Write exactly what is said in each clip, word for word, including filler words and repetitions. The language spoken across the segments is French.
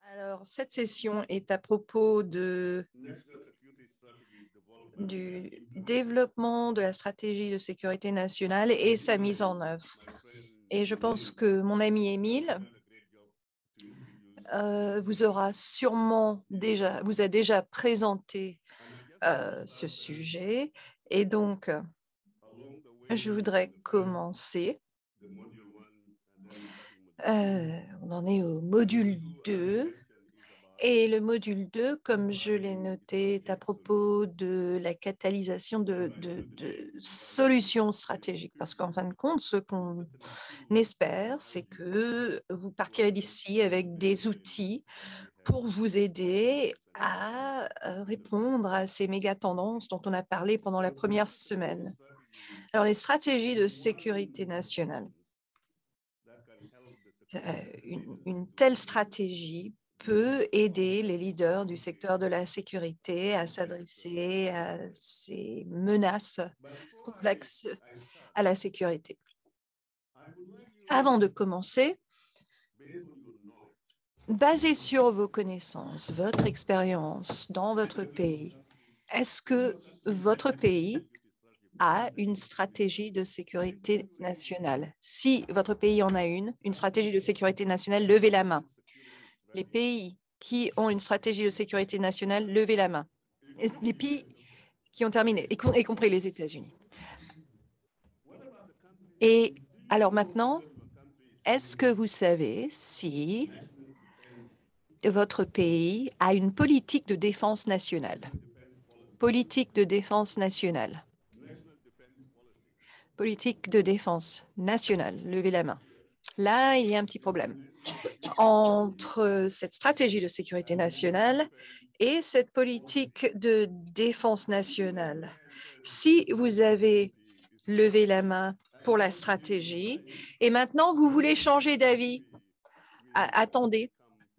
Alors, cette session est à propos de, du développement de la stratégie de sécurité nationale et sa mise en œuvre. Et je pense que mon ami Émile euh, vous aura sûrement déjà, vous a déjà présenté euh, ce sujet. Et donc, je voudrais commencer. Euh, on en est au module deux. Et le module deux, comme je l'ai noté, est à propos de la catalysation de, de, de solutions stratégiques. Parce qu'en fin de compte, ce qu'on espère, c'est que vous partirez d'ici avec des outils pour vous aider à répondre à ces méga tendances dont on a parlé pendant la première semaine. Alors, les stratégies de sécurité nationale. Euh, une, une telle stratégie peut aider les leaders du secteur de la sécurité à s'adresser à ces menaces complexes à la sécurité. Avant de commencer, basé sur vos connaissances, votre expérience dans votre pays, est-ce que votre pays a une stratégie de sécurité nationale? Si votre pays en a une, une stratégie de sécurité nationale, levez la main. Les pays qui ont une stratégie de sécurité nationale, levez la main. Les pays qui ont terminé, y compris les États-Unis. Et alors maintenant, est-ce que vous savez si votre pays a une politique de défense nationale? Politique de défense nationale. Politique de défense nationale. Levez la main. Là, il y a un petit problème entre cette stratégie de sécurité nationale et cette politique de défense nationale. Si vous avez levé la main pour la stratégie et maintenant vous voulez changer d'avis, attendez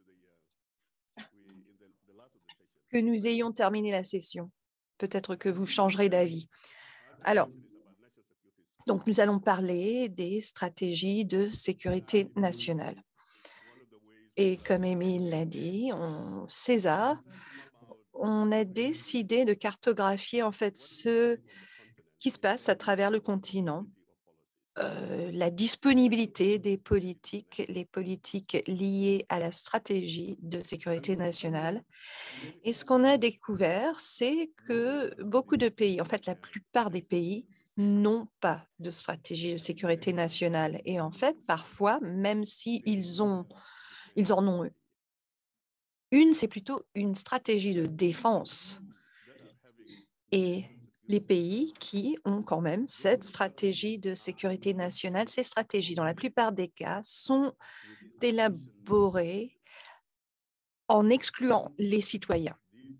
que nous ayons terminé la session. Peut-être que vous changerez d'avis. Alors, donc nous allons parler des stratégies de sécurité nationale. Et comme Émile l'a dit, on, César, on a décidé de cartographier en fait ce qui se passe à travers le continent, euh, la disponibilité des politiques, les politiques liées à la stratégie de sécurité nationale. Et ce qu'on a découvert, c'est que beaucoup de pays, en fait la plupart des pays, n'ont pas de stratégie de sécurité nationale. Et en fait, parfois, même s'ils ont, ils en ont une, c'est plutôt une stratégie de défense. Et les pays qui ont quand même cette stratégie de sécurité nationale, ces stratégies, dans la plupart des cas, sont élaborées en excluant les citoyens.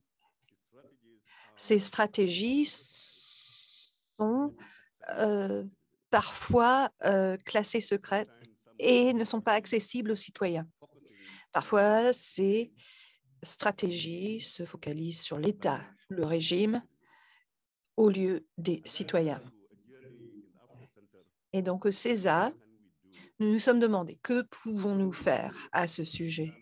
Ces stratégies sont euh, parfois euh, classées secrètes et ne sont pas accessibles aux citoyens. Parfois, ces stratégies se focalisent sur l'État, le régime, au lieu des citoyens. Et donc, au César, nous nous sommes demandé que pouvons-nous faire à ce sujet.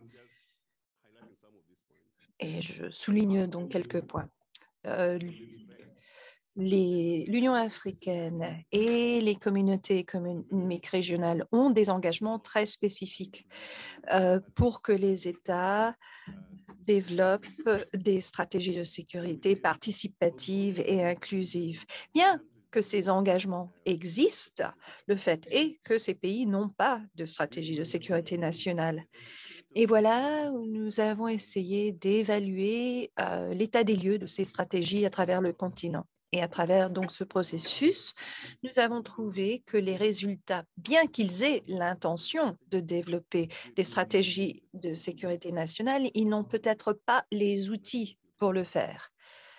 Et je souligne donc quelques points. Euh, L'Union africaine et les communautés économiques régionales ont des engagements très spécifiques euh, pour que les États développent des stratégies de sécurité participatives et inclusives. Bien que ces engagements existent, le fait est que ces pays n'ont pas de stratégie de sécurité nationale. Et voilà où nous avons essayé d'évaluer euh, l'état des lieux de ces stratégies à travers le continent. Et à travers donc ce processus, nous avons trouvé que les résultats, bien qu'ils aient l'intention de développer des stratégies de sécurité nationale, ils n'ont peut-être pas les outils pour le faire.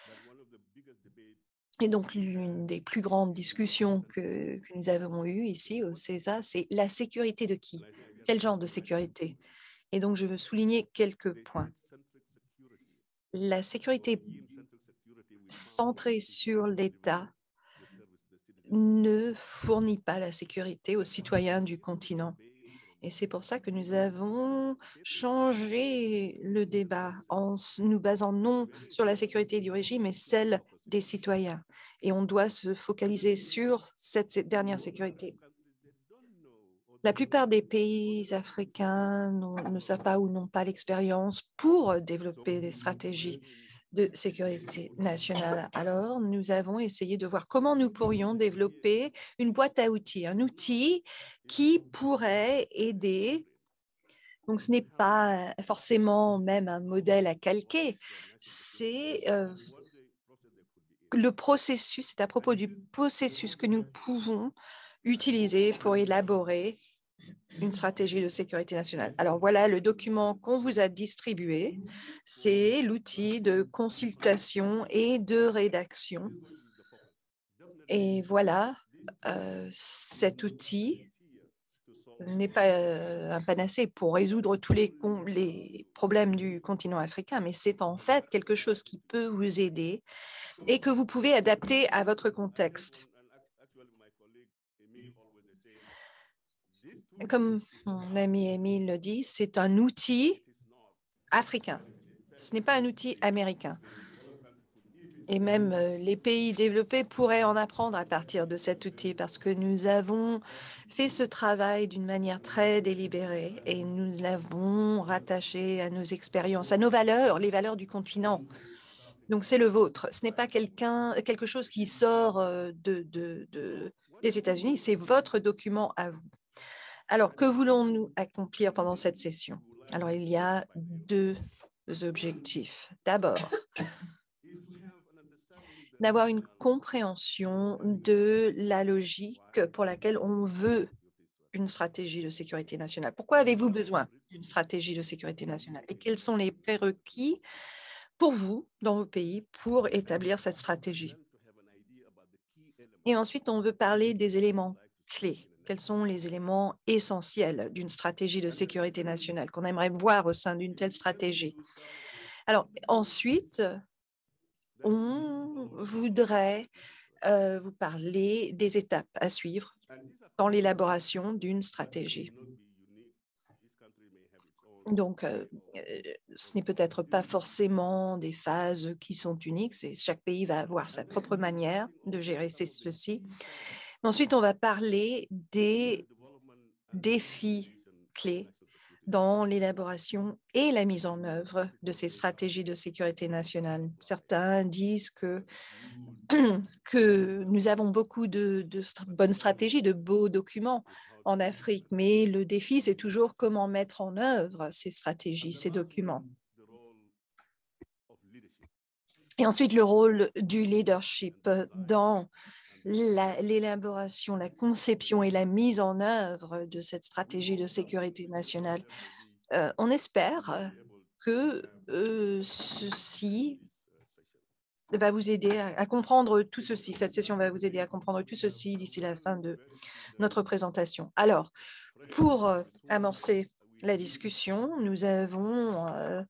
Et donc, l'une des plus grandes discussions que, que nous avons eues ici au César, c'est la sécurité de qui? Quel genre de sécurité? Et donc, je veux souligner quelques points. La sécurité centrée sur l'État ne fournit pas la sécurité aux citoyens du continent. Et c'est pour ça que nous avons changé le débat en nous basant non sur la sécurité du régime, mais celle des citoyens. Et on doit se focaliser sur cette dernière sécurité. La plupart des pays africains ne savent pas ou n'ont pas l'expérience pour développer des stratégies de sécurité nationale. Alors, nous avons essayé de voir comment nous pourrions développer une boîte à outils, un outil qui pourrait aider. Donc, ce n'est pas forcément même un modèle à calquer, c'est euh, le processus, c'est à propos du processus que nous pouvons utiliser pour élaborer une stratégie de sécurité nationale. Alors voilà le document qu'on vous a distribué. C'est l'outil de consultation et de rédaction. Et voilà, euh, cet outil n'est pas euh, un panacée pour résoudre tous les, les problèmes du continent africain, mais c'est en fait quelque chose qui peut vous aider et que vous pouvez adapter à votre contexte. Comme mon ami Émile le dit, c'est un outil africain. Ce n'est pas un outil américain. Et même les pays développés pourraient en apprendre à partir de cet outil parce que nous avons fait ce travail d'une manière très délibérée et nous l'avons rattaché à nos expériences, à nos valeurs, les valeurs du continent. Donc, c'est le vôtre. Ce n'est pas quelqu'un, quelque chose qui sort de, de, de, des États-Unis, c'est votre document à vous. Alors, que voulons-nous accomplir pendant cette session? Alors, il y a deux objectifs. D'abord, d'avoir une compréhension de la logique pour laquelle on veut une stratégie de sécurité nationale. Pourquoi avez-vous besoin d'une stratégie de sécurité nationale? Et quels sont les prérequis pour vous, dans vos pays, pour établir cette stratégie? Et ensuite, on veut parler des éléments clés. Quels sont les éléments essentiels d'une stratégie de sécurité nationale qu'on aimerait voir au sein d'une telle stratégie? Alors, ensuite, on voudrait euh, vous parler des étapes à suivre dans l'élaboration d'une stratégie. Donc, euh, ce n'est peut-être pas forcément des phases qui sont uniques. Chaque pays va avoir sa propre manière de gérer ceci. Ensuite, on va parler des défis clés dans l'élaboration et la mise en œuvre de ces stratégies de sécurité nationale. Certains disent que, que nous avons beaucoup de, de bonnes stratégies, de beaux documents en Afrique, mais le défi, c'est toujours comment mettre en œuvre ces stratégies, ces documents. Et ensuite, le rôle du leadership dans l'élaboration, la, la conception et la mise en œuvre de cette stratégie de sécurité nationale. Euh, on espère que euh, ceci va vous aider à, à comprendre tout ceci. Cette session va vous aider à comprendre tout ceci d'ici la fin de notre présentation. Alors, pour euh, amorcer la discussion, nous avons euh,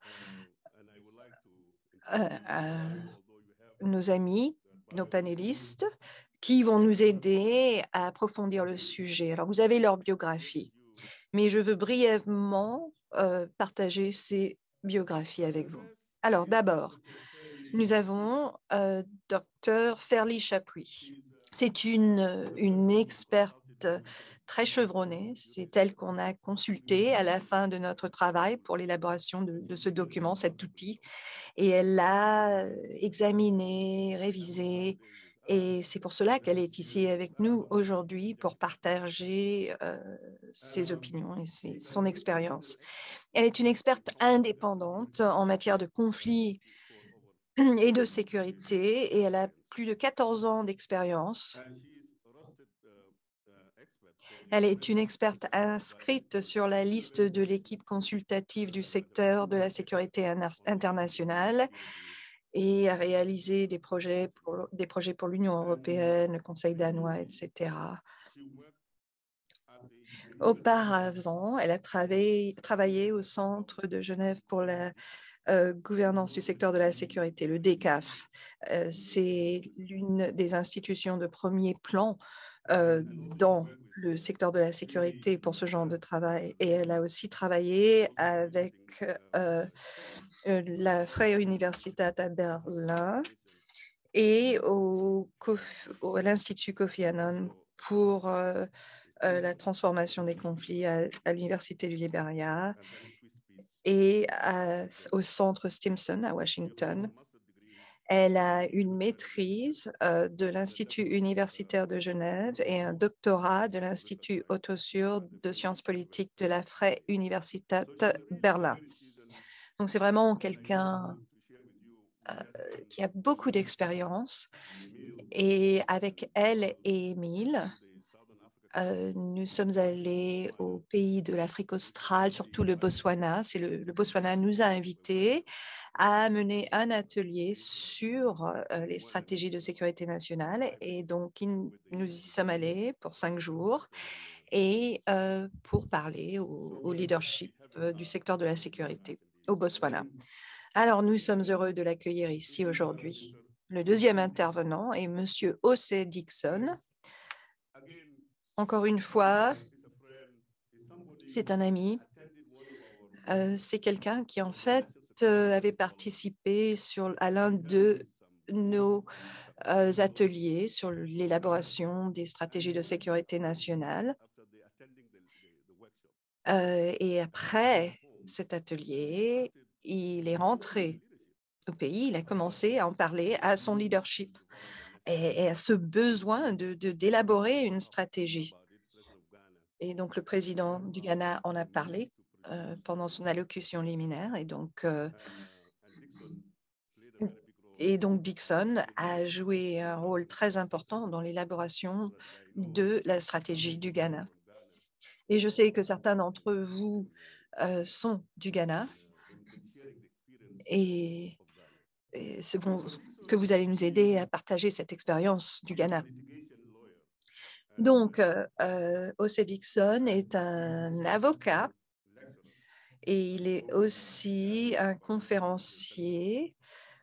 euh, euh, nos amis, nos panélistes, qui vont nous aider à approfondir le sujet. Alors, vous avez leur biographie, mais je veux brièvement euh, partager ces biographies avec vous. Alors, d'abord, nous avons euh, Docteur Ferlie Chapuis. C'est une, une experte très chevronnée. C'est elle qu'on a consultée à la fin de notre travail pour l'élaboration de, de ce document, cet outil. Et elle l'a examiné, révisé. Et c'est pour cela qu'elle est ici avec nous aujourd'hui pour partager euh, ses opinions et ses, son expérience. Elle est une experte indépendante en matière de conflits et de sécurité et elle a plus de quatorze ans d'expérience. Elle est une experte inscrite sur la liste de l'équipe consultative du secteur de la sécurité internationale et a réalisé des projets pour, des projets pour l'Union européenne, le Conseil danois, et cetera. Auparavant, elle a travaillé, travaillé au Centre de Genève pour la euh, gouvernance du secteur de la sécurité, le D E C A F. Euh, C'est l'une des institutions de premier plan euh, dans le secteur de la sécurité pour ce genre de travail. Et elle a aussi travaillé avec euh, la Freie Universität à Berlin et au, au, à l'Institut Kofi Annan pour euh, euh, la transformation des conflits à, à l'Université du Liberia et à, au Centre Stimson à Washington. Elle a une maîtrise euh, de l'Institut universitaire de Genève et un doctorat de l'Institut Otto Suhr de sciences politiques de la Freie Universität Berlin. Donc, c'est vraiment quelqu'un euh, qui a beaucoup d'expérience. Et avec elle et Émile, euh, nous sommes allés au pays de l'Afrique australe, surtout le Botswana. C'est le, le Botswana nous a invités à mener un atelier sur euh, les stratégies de sécurité nationale. Et donc, il, nous y sommes allés pour cinq jours et euh, pour parler au, au leadership euh, du secteur de la sécurité au Botswana. Alors, nous sommes heureux de l'accueillir ici aujourd'hui. Le deuxième intervenant est M. Osei Dixon. Encore une fois, c'est un ami. Euh, c'est quelqu'un qui, en fait, euh, avait participé sur, à l'un de nos euh, ateliers sur l'élaboration des stratégies de sécurité nationale. Euh, et après cet atelier, il est rentré au pays, il a commencé à en parler à son leadership et, et à ce besoin de, de, d'élaborer une stratégie. Et donc, le président du Ghana en a parlé euh, pendant son allocution liminaire. Et donc, euh, et donc, Dixon a joué un rôle très important dans l'élaboration de la stratégie du Ghana. Et je sais que certains d'entre vous euh, sont du Ghana et, et ce vont, que vous allez nous aider à partager cette expérience du Ghana. Donc, euh, euh, Osei Dixon est un avocat et il est aussi un conférencier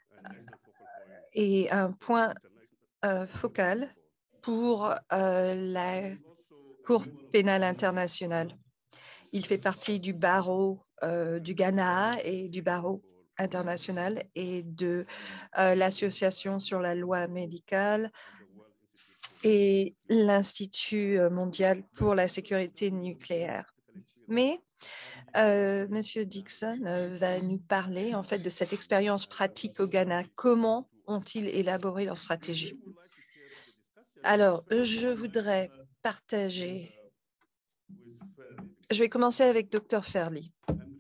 et un point euh, focal pour euh, la Cour pénale internationale. Il fait partie du barreau euh, du Ghana et du barreau international et de euh, l'Association sur la loi médicale et l'Institut mondial pour la sécurité nucléaire. Mais euh, M. Dixon euh, va nous parler en fait de cette expérience pratique au Ghana. Comment ont-ils élaboré leur stratégie? Alors, je voudrais partager. Je vais commencer avec Docteur Ferli.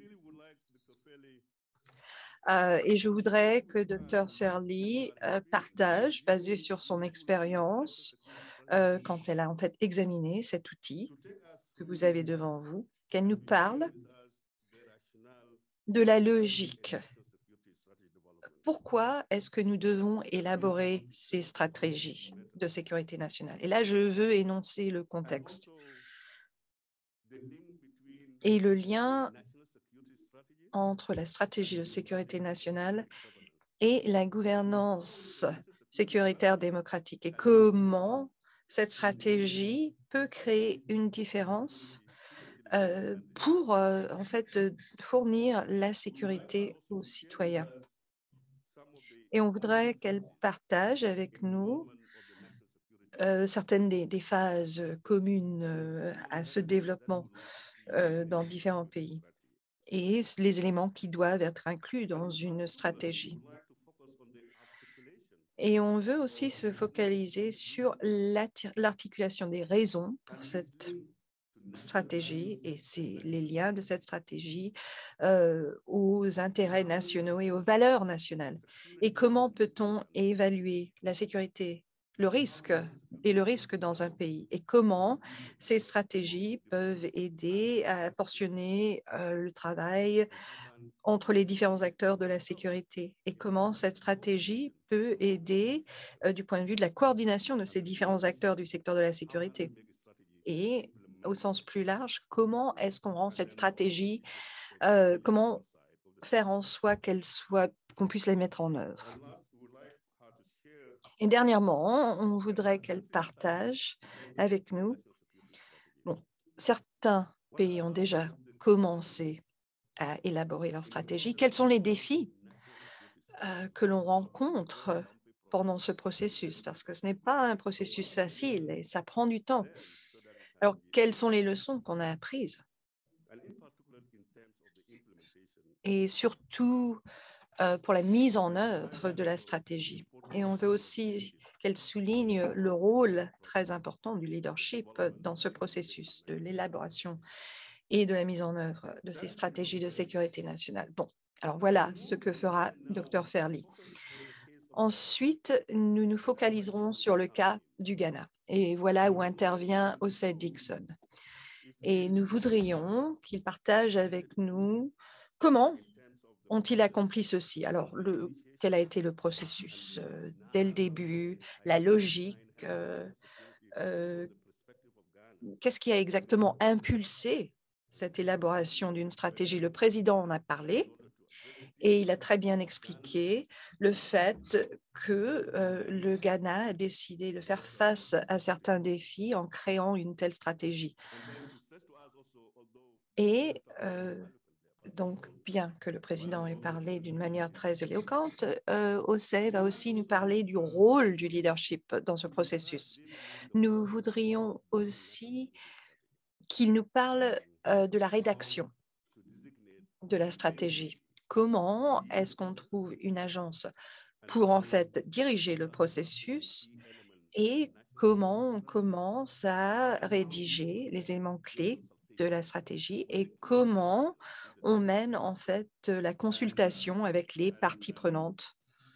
Euh, et je voudrais que Docteur Ferli euh, partage, basé sur son expérience, euh, quand elle a en fait examiné cet outil que vous avez devant vous, qu'elle nous parle de la logique. Pourquoi est-ce que nous devons élaborer ces stratégies de sécurité nationale? Et là, je veux énoncer le contexte. Et le lien entre la stratégie de sécurité nationale et la gouvernance sécuritaire démocratique et comment cette stratégie peut créer une différence euh, pour euh, en fait fournir la sécurité aux citoyens. Et on voudrait qu'elle partage avec nous euh, certaines des, des phases communes euh, à ce développement euh, dans différents pays et les éléments qui doivent être inclus dans une stratégie. Et on veut aussi se focaliser sur l'articulation des raisons pour cette stratégie et c'est les liens de cette stratégie euh, aux intérêts nationaux et aux valeurs nationales. Et comment peut-on évaluer la sécurité, le risque et le risque dans un pays et comment ces stratégies peuvent aider à portionner euh, le travail entre les différents acteurs de la sécurité et comment cette stratégie peut aider euh, du point de vue de la coordination de ces différents acteurs du secteur de la sécurité. Et au sens plus large, comment est-ce qu'on rend cette stratégie, euh, comment faire en soi qu'elle soit, qu'on puisse la mettre en œuvre. Et dernièrement, on voudrait qu'elle partage avec nous. Bon, certains pays ont déjà commencé à élaborer leur stratégie. Quels sont les défis euh, que l'on rencontre pendant ce processus? Parce que ce n'est pas un processus facile et ça prend du temps. Alors, quelles sont les leçons qu'on a apprises? Et surtout, euh, pour la mise en œuvre de la stratégie. Et on veut aussi qu'elle souligne le rôle très important du leadership dans ce processus de l'élaboration et de la mise en œuvre de ces stratégies de sécurité nationale. Bon, alors voilà ce que fera Dr Fairley. Ensuite, nous nous focaliserons sur le cas du Ghana. Et voilà où intervient Osei Dixon. Et nous voudrions qu'il partage avec nous comment ont-ils accompli ceci. Alors, le, quel a été le processus euh, dès le début, la logique, euh, euh, qu'est-ce qui a exactement impulsé cette élaboration d'une stratégie? Le président en a parlé et il a très bien expliqué le fait que euh, le Ghana a décidé de faire face à certains défis en créant une telle stratégie. Et euh, donc, bien que le président ait parlé d'une manière très éloquente, euh, Osei va aussi nous parler du rôle du leadership dans ce processus. Nous voudrions aussi qu'il nous parle euh, de la rédaction de la stratégie. Comment est-ce qu'on trouve une agence pour en fait diriger le processus et comment on commence à rédiger les éléments clés de la stratégie et comment on mène en fait la consultation avec les parties prenantes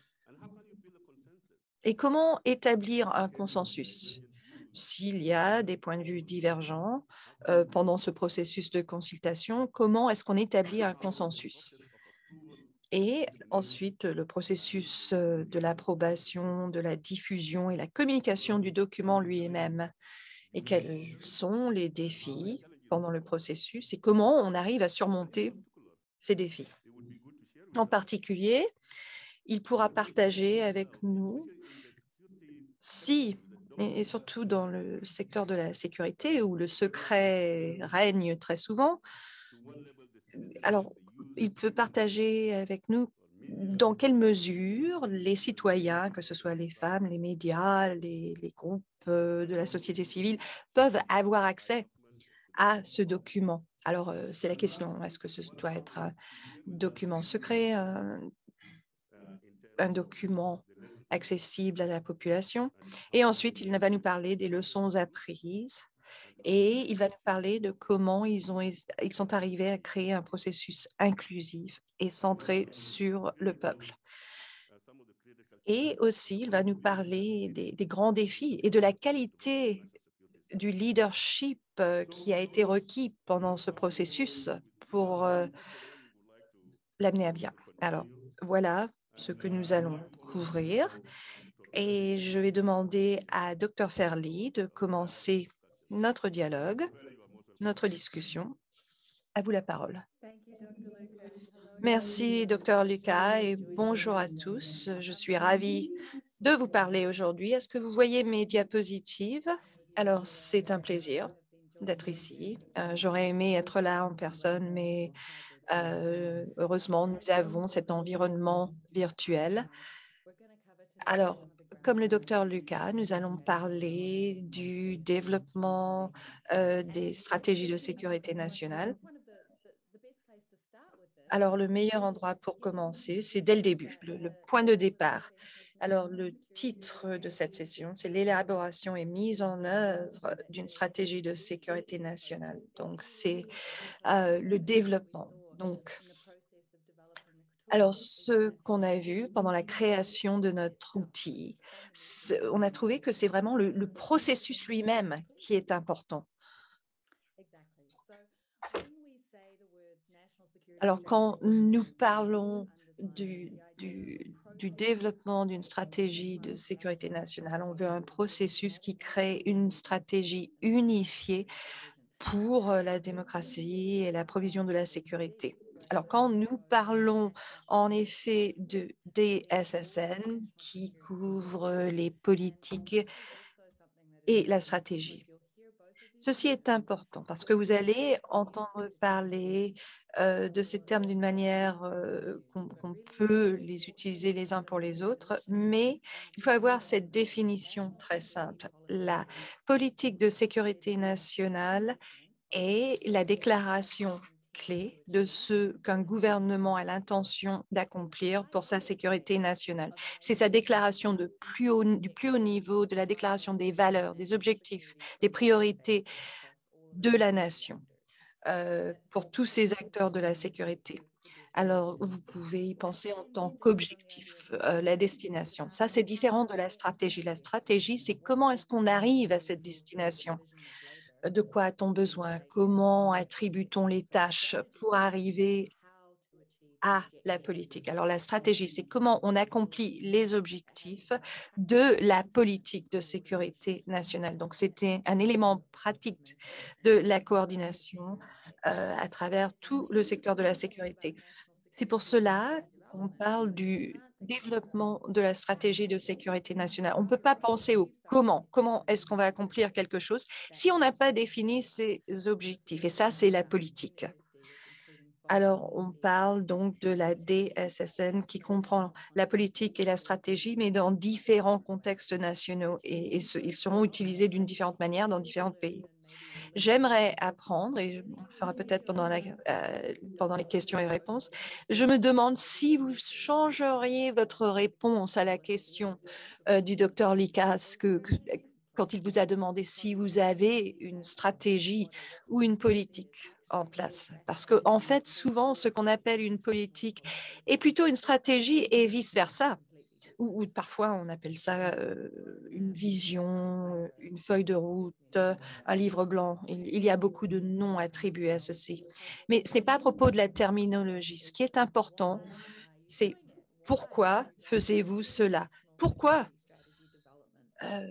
et comment établir un consensus s'il y a des points de vue divergents euh, pendant ce processus de consultation, comment est-ce qu'on établit un consensus? Et ensuite, le processus de l'approbation, de la diffusion et la communication du document lui-même. Et quels sont les défis pendant le processus et comment on arrive à surmonter ces défis. En particulier, il pourra partager avec nous si, et surtout dans le secteur de la sécurité où le secret règne très souvent, alors il peut partager avec nous dans quelle mesure les citoyens, que ce soit les femmes, les médias, les, les groupes de la société civile, peuvent avoir accès à ce document. Alors, euh, c'est la question, est-ce que ce doit être un document secret, un, un document accessible à la population? Et ensuite, il va nous parler des leçons apprises et il va nous parler de comment ils, ont, ils sont arrivés à créer un processus inclusif et centré sur le peuple. Et aussi, il va nous parler des, des grands défis et de la qualité du leadership qui a été requis pendant ce processus pour euh, l'amener à bien. Alors, voilà ce que nous allons couvrir. Et je vais demander à Dr Fairley de commencer notre dialogue, notre discussion. À vous la parole. Merci, Dr Lucas, et bonjour à tous. Je suis ravie de vous parler aujourd'hui. Est-ce que vous voyez mes diapositives? Alors, c'est un plaisir d'être ici. Euh, J'aurais aimé être là en personne, mais euh, heureusement, nous avons cet environnement virtuel. Alors, comme le docteur Lucas, nous allons parler du développement euh, des stratégies de sécurité nationale. Alors, le meilleur endroit pour commencer, c'est dès le début, le, le point de départ. Alors, le titre de cette session, c'est l'élaboration et mise en œuvre d'une stratégie de sécurité nationale. Donc, c'est euh, le développement. Donc, alors, ce qu'on a vu pendant la création de notre outil, on a trouvé que c'est vraiment le, le processus lui-même qui est important. Alors, quand nous parlons du, du, du développement d'une stratégie de sécurité nationale, on veut un processus qui crée une stratégie unifiée pour la démocratie et la provision de la sécurité. Alors, quand nous parlons en effet de D S S N qui couvre les politiques et la stratégie, ceci est important parce que vous allez entendre parler euh, de ces termes d'une manière euh, qu'on qu'on peut les utiliser les uns pour les autres, mais il faut avoir cette définition très simple. La politique de sécurité nationale est la déclaration clé de ce qu'un gouvernement a l'intention d'accomplir pour sa sécurité nationale. C'est sa déclaration de plus haut, du plus haut niveau, de la déclaration des valeurs, des objectifs, des priorités de la nation euh, pour tous ces acteurs de la sécurité. Alors, vous pouvez y penser en tant qu'objectif, euh, la destination. Ça, c'est différent de la stratégie. La stratégie, c'est comment est-ce qu'on arrive à cette destination? De quoi a-t-on besoin? Comment attribue-t-on les tâches pour arriver à la politique? Alors, la stratégie, c'est comment on accomplit les objectifs de la politique de sécurité nationale. Donc, c'était un élément pratique de la coordination euh, à travers tout le secteur de la sécurité. C'est pour cela qu'on parle du développement de la stratégie de sécurité nationale. On ne peut pas penser au comment, comment est-ce qu'on va accomplir quelque chose si on n'a pas défini ses objectifs. Et ça, c'est la politique. Alors, on parle donc de la D S S N qui comprend la politique et la stratégie, mais dans différents contextes nationaux et, et ce, ils seront utilisés d'une différente manière dans différents pays. J'aimerais apprendre, et on le fera peut-être pendant, la, euh, pendant les questions et réponses, je me demande si vous changeriez votre réponse à la question euh, du docteur Likas que, que, quand il vous a demandé si vous avez une stratégie ou une politique en place. Parce qu'en en fait, souvent, ce qu'on appelle une politique est plutôt une stratégie et vice-versa. Ou, ou parfois on appelle ça euh, une vision, une feuille de route, un livre blanc. Il, il y a beaucoup de noms attribués à ceci. Mais ce n'est pas à propos de la terminologie. Ce qui est important, c'est pourquoi faisiez-vous cela? Pourquoi euh,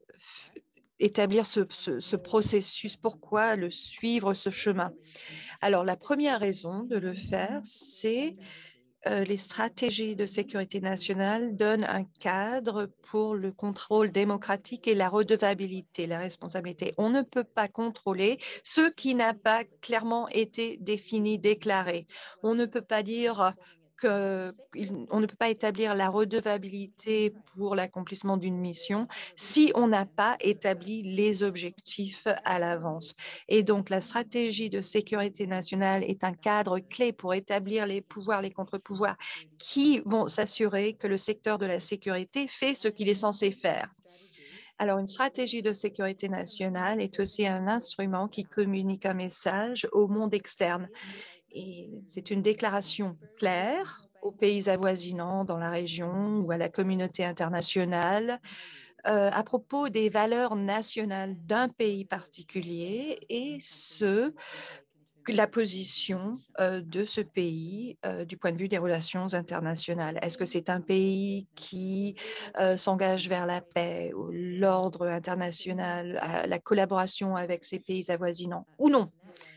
établir ce, ce, ce processus? Pourquoi le suivre, ce chemin? Alors, la première raison de le faire, c'est euh, les stratégies de sécurité nationale donnent un cadre pour le contrôle démocratique et la redevabilité, la responsabilité. On ne peut pas contrôler ce qui n'a pas clairement été défini, déclaré. On ne peut pas dire que, on ne peut pas établir la redevabilité pour l'accomplissement d'une mission si on n'a pas établi les objectifs à l'avance. Et donc, la stratégie de sécurité nationale est un cadre clé pour établir les pouvoirs, les contre-pouvoirs qui vont s'assurer que le secteur de la sécurité fait ce qu'il est censé faire. Alors, une stratégie de sécurité nationale est aussi un instrument qui communique un message au monde externe. Et c'est une déclaration claire aux pays avoisinants dans la région ou à la communauté internationale euh, à propos des valeurs nationales d'un pays particulier et ce, la position euh, de ce pays euh, du point de vue des relations internationales. Est-ce que c'est un pays qui euh, s'engage vers la paix, l'ordre international, la collaboration avec ces pays avoisinants ou non?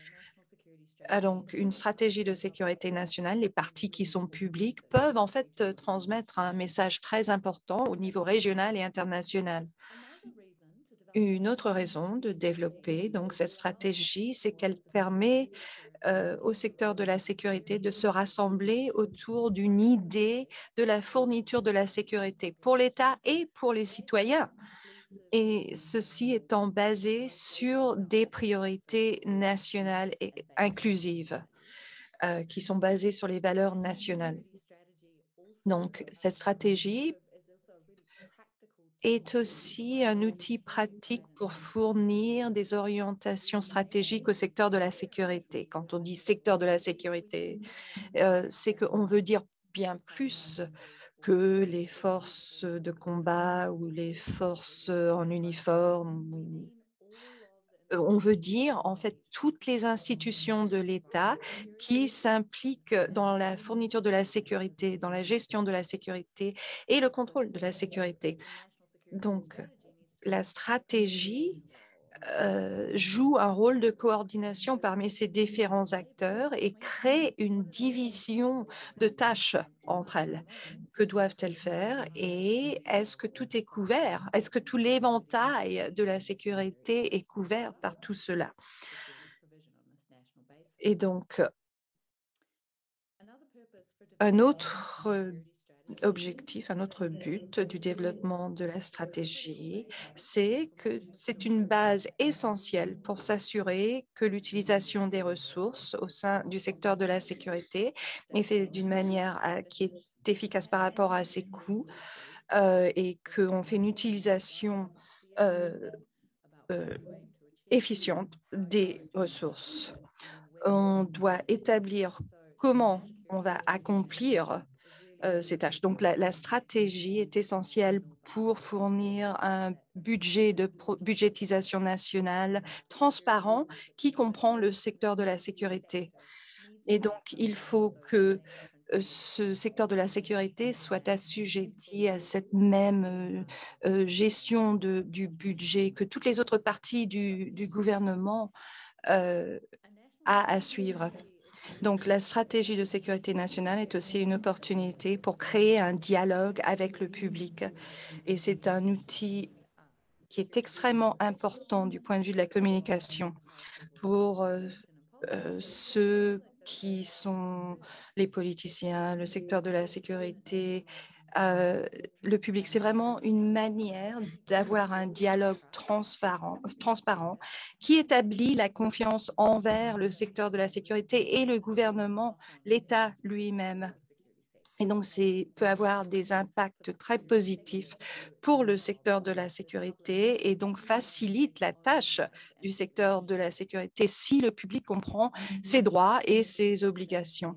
Donc, une stratégie de sécurité nationale, les parties qui sont publiques peuvent en fait transmettre un message très important au niveau régional et international. Une autre raison de développer donc cette stratégie, c'est qu'elle permet euh, au secteur de la sécurité de se rassembler autour d'une idée de la fourniture de la sécurité pour l'État et pour les citoyens. Et ceci étant basé sur des priorités nationales et inclusives euh, qui sont basées sur les valeurs nationales. Donc, cette stratégie est aussi un outil pratique pour fournir des orientations stratégiques au secteur de la sécurité. Quand on dit secteur de la sécurité, euh, c'est qu'on veut dire bien plus que les forces de combat ou les forces en uniforme. On veut dire en fait toutes les institutions de l'État qui s'impliquent dans la fourniture de la sécurité, dans la gestion de la sécurité et le contrôle de la sécurité. Donc, la stratégie euh, joue un rôle de coordination parmi ces différents acteurs et crée une division de tâches entre elles. Que doivent-elles faire et est-ce que tout est couvert? Est-ce que tout l'éventail de la sécurité est couvert par tout cela? Et donc, un autre objectif, un autre but du développement de la stratégie, c'est que c'est une base essentielle pour s'assurer que l'utilisation des ressources au sein du secteur de la sécurité est faite d'une manière à, qui est efficace par rapport à ses coûts euh, et qu'on fait une utilisation euh, euh, efficiente des ressources. On doit établir comment on va accomplir euh, ces tâches. Donc, la, la, stratégie est essentielle pour fournir un budget de budgétisation nationale transparent qui comprend le secteur de la sécurité. Et donc, il faut que ce secteur de la sécurité soit assujetti à cette même euh, euh, gestion de, du budget que toutes les autres parties du, du gouvernement euh, a à suivre. Donc, la stratégie de sécurité nationale est aussi une opportunité pour créer un dialogue avec le public. Et c'est un outil qui est extrêmement important du point de vue de la communication pour euh, euh, ceux qui sont les politiciens, le secteur de la sécurité, euh, le public. C'est vraiment une manière d'avoir un dialogue transparent, transparent qui établit la confiance envers le secteur de la sécurité et le gouvernement, l'État lui-même. Et donc, c'est peut avoir des impacts très positifs pour le secteur de la sécurité et donc facilite la tâche du secteur de la sécurité si le public comprend ses droits et ses obligations.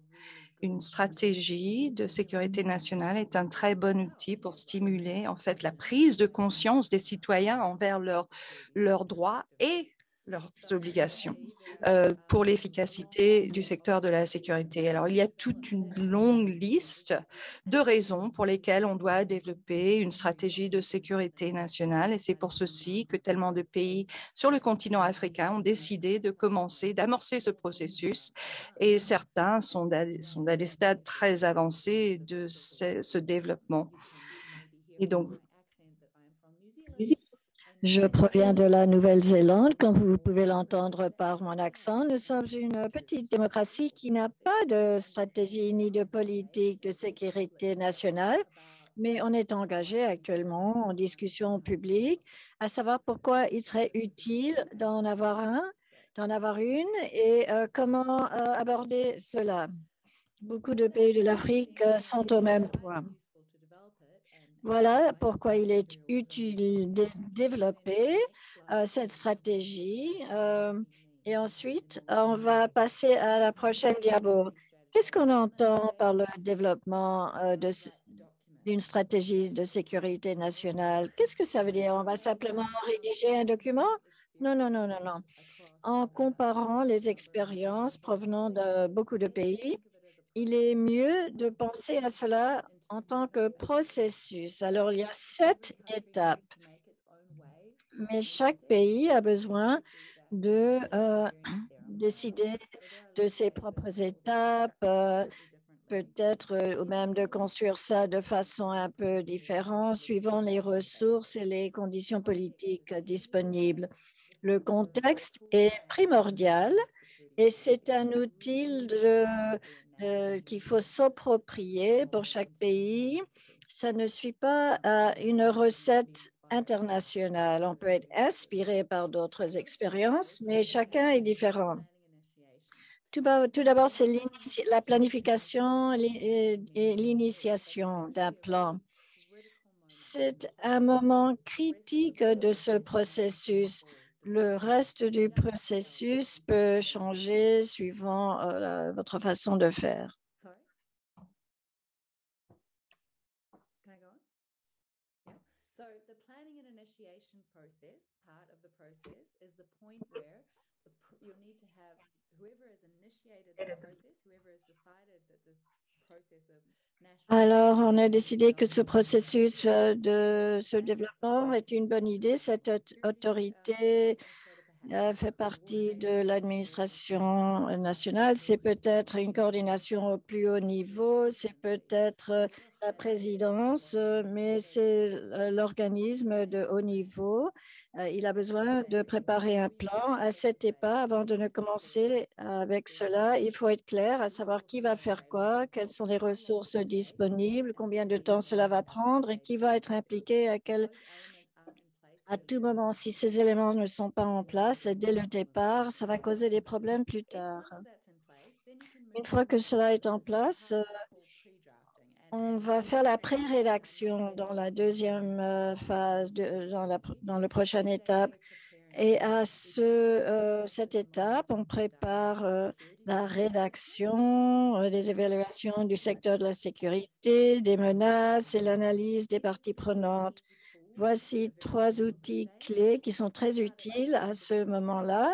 Une stratégie de sécurité nationale est un très bon outil pour stimuler en fait la prise de conscience des citoyens envers leurs leurs droits et leurs obligations euh, pour l'efficacité du secteur de la sécurité. Alors, il y a toute une longue liste de raisons pour lesquelles on doit développer une stratégie de sécurité nationale et c'est pour ceci que tellement de pays sur le continent africain ont décidé de commencer, d'amorcer ce processus et certains sont dans, sont dans des stades très avancés de ce, ce développement. Et donc, je proviens de la Nouvelle-Zélande, comme vous pouvez l'entendre par mon accent. Nous sommes une petite démocratie qui n'a pas de stratégie ni de politique de sécurité nationale, mais on est engagé actuellement en discussion publique à savoir pourquoi il serait utile d'en avoir un, d'en avoir une et euh, comment euh, aborder cela. Beaucoup de pays de l'Afrique euh, sont au même point. Voilà pourquoi il est utile de développer euh, cette stratégie. Euh, et ensuite, on va passer à la prochaine diapo. Qu'est-ce qu'on entend par le développement euh, de, d'une stratégie de sécurité nationale? Qu'est-ce que ça veut dire? On va simplement rédiger un document? Non, non, non, non, non. En comparant les expériences provenant de beaucoup de pays, il est mieux de penser à cela en tant que processus. Alors, il y a sept étapes, mais chaque pays a besoin de euh, décider de ses propres étapes, euh, peut-être euh, ou même de construire ça de façon un peu différente, suivant les ressources et les conditions politiques disponibles. Le contexte est primordial et c'est un outil de, de, qu'il faut s'approprier pour chaque pays. Ça ne suit pas euh, une recette internationale. On peut être inspiré par d'autres expériences, mais chacun est différent. Tout, tout d'abord, c'est la planification et l'initiation d'un plan. C'est un moment critique de ce processus. Le reste du processus peut changer suivant euh, votre façon de faire. So the planning and initiation process, part of the process, is the point where the, you'll need to have whoever has initiated this process, whoever has decided that this Alors, on a décidé que ce processus euh, de ce développement est une bonne idée. Cette autorité euh, fait partie de l'administration nationale. C'est peut-être une coordination au plus haut niveau, c'est peut-être euh, la présidence, euh, mais c'est euh, l'organisme de haut niveau. Euh, il a besoin de préparer un plan à cette étape avant de ne commencer avec cela. Il faut être clair à savoir qui va faire quoi, quelles sont les ressources disponibles, combien de temps cela va prendre et qui va être impliqué à quel à tout moment. Si ces éléments ne sont pas en place dès le départ, ça va causer des problèmes plus tard. Une fois que cela est en place, euh, on va faire la pré-rédaction dans la deuxième euh, phase, de, dans, la, dans la prochaine étape. Et à ce, euh, cette étape, on prépare euh, la rédaction, euh, des évaluations du secteur de la sécurité, des menaces et l'analyse des parties prenantes. Voici trois outils clés qui sont très utiles à ce moment-là.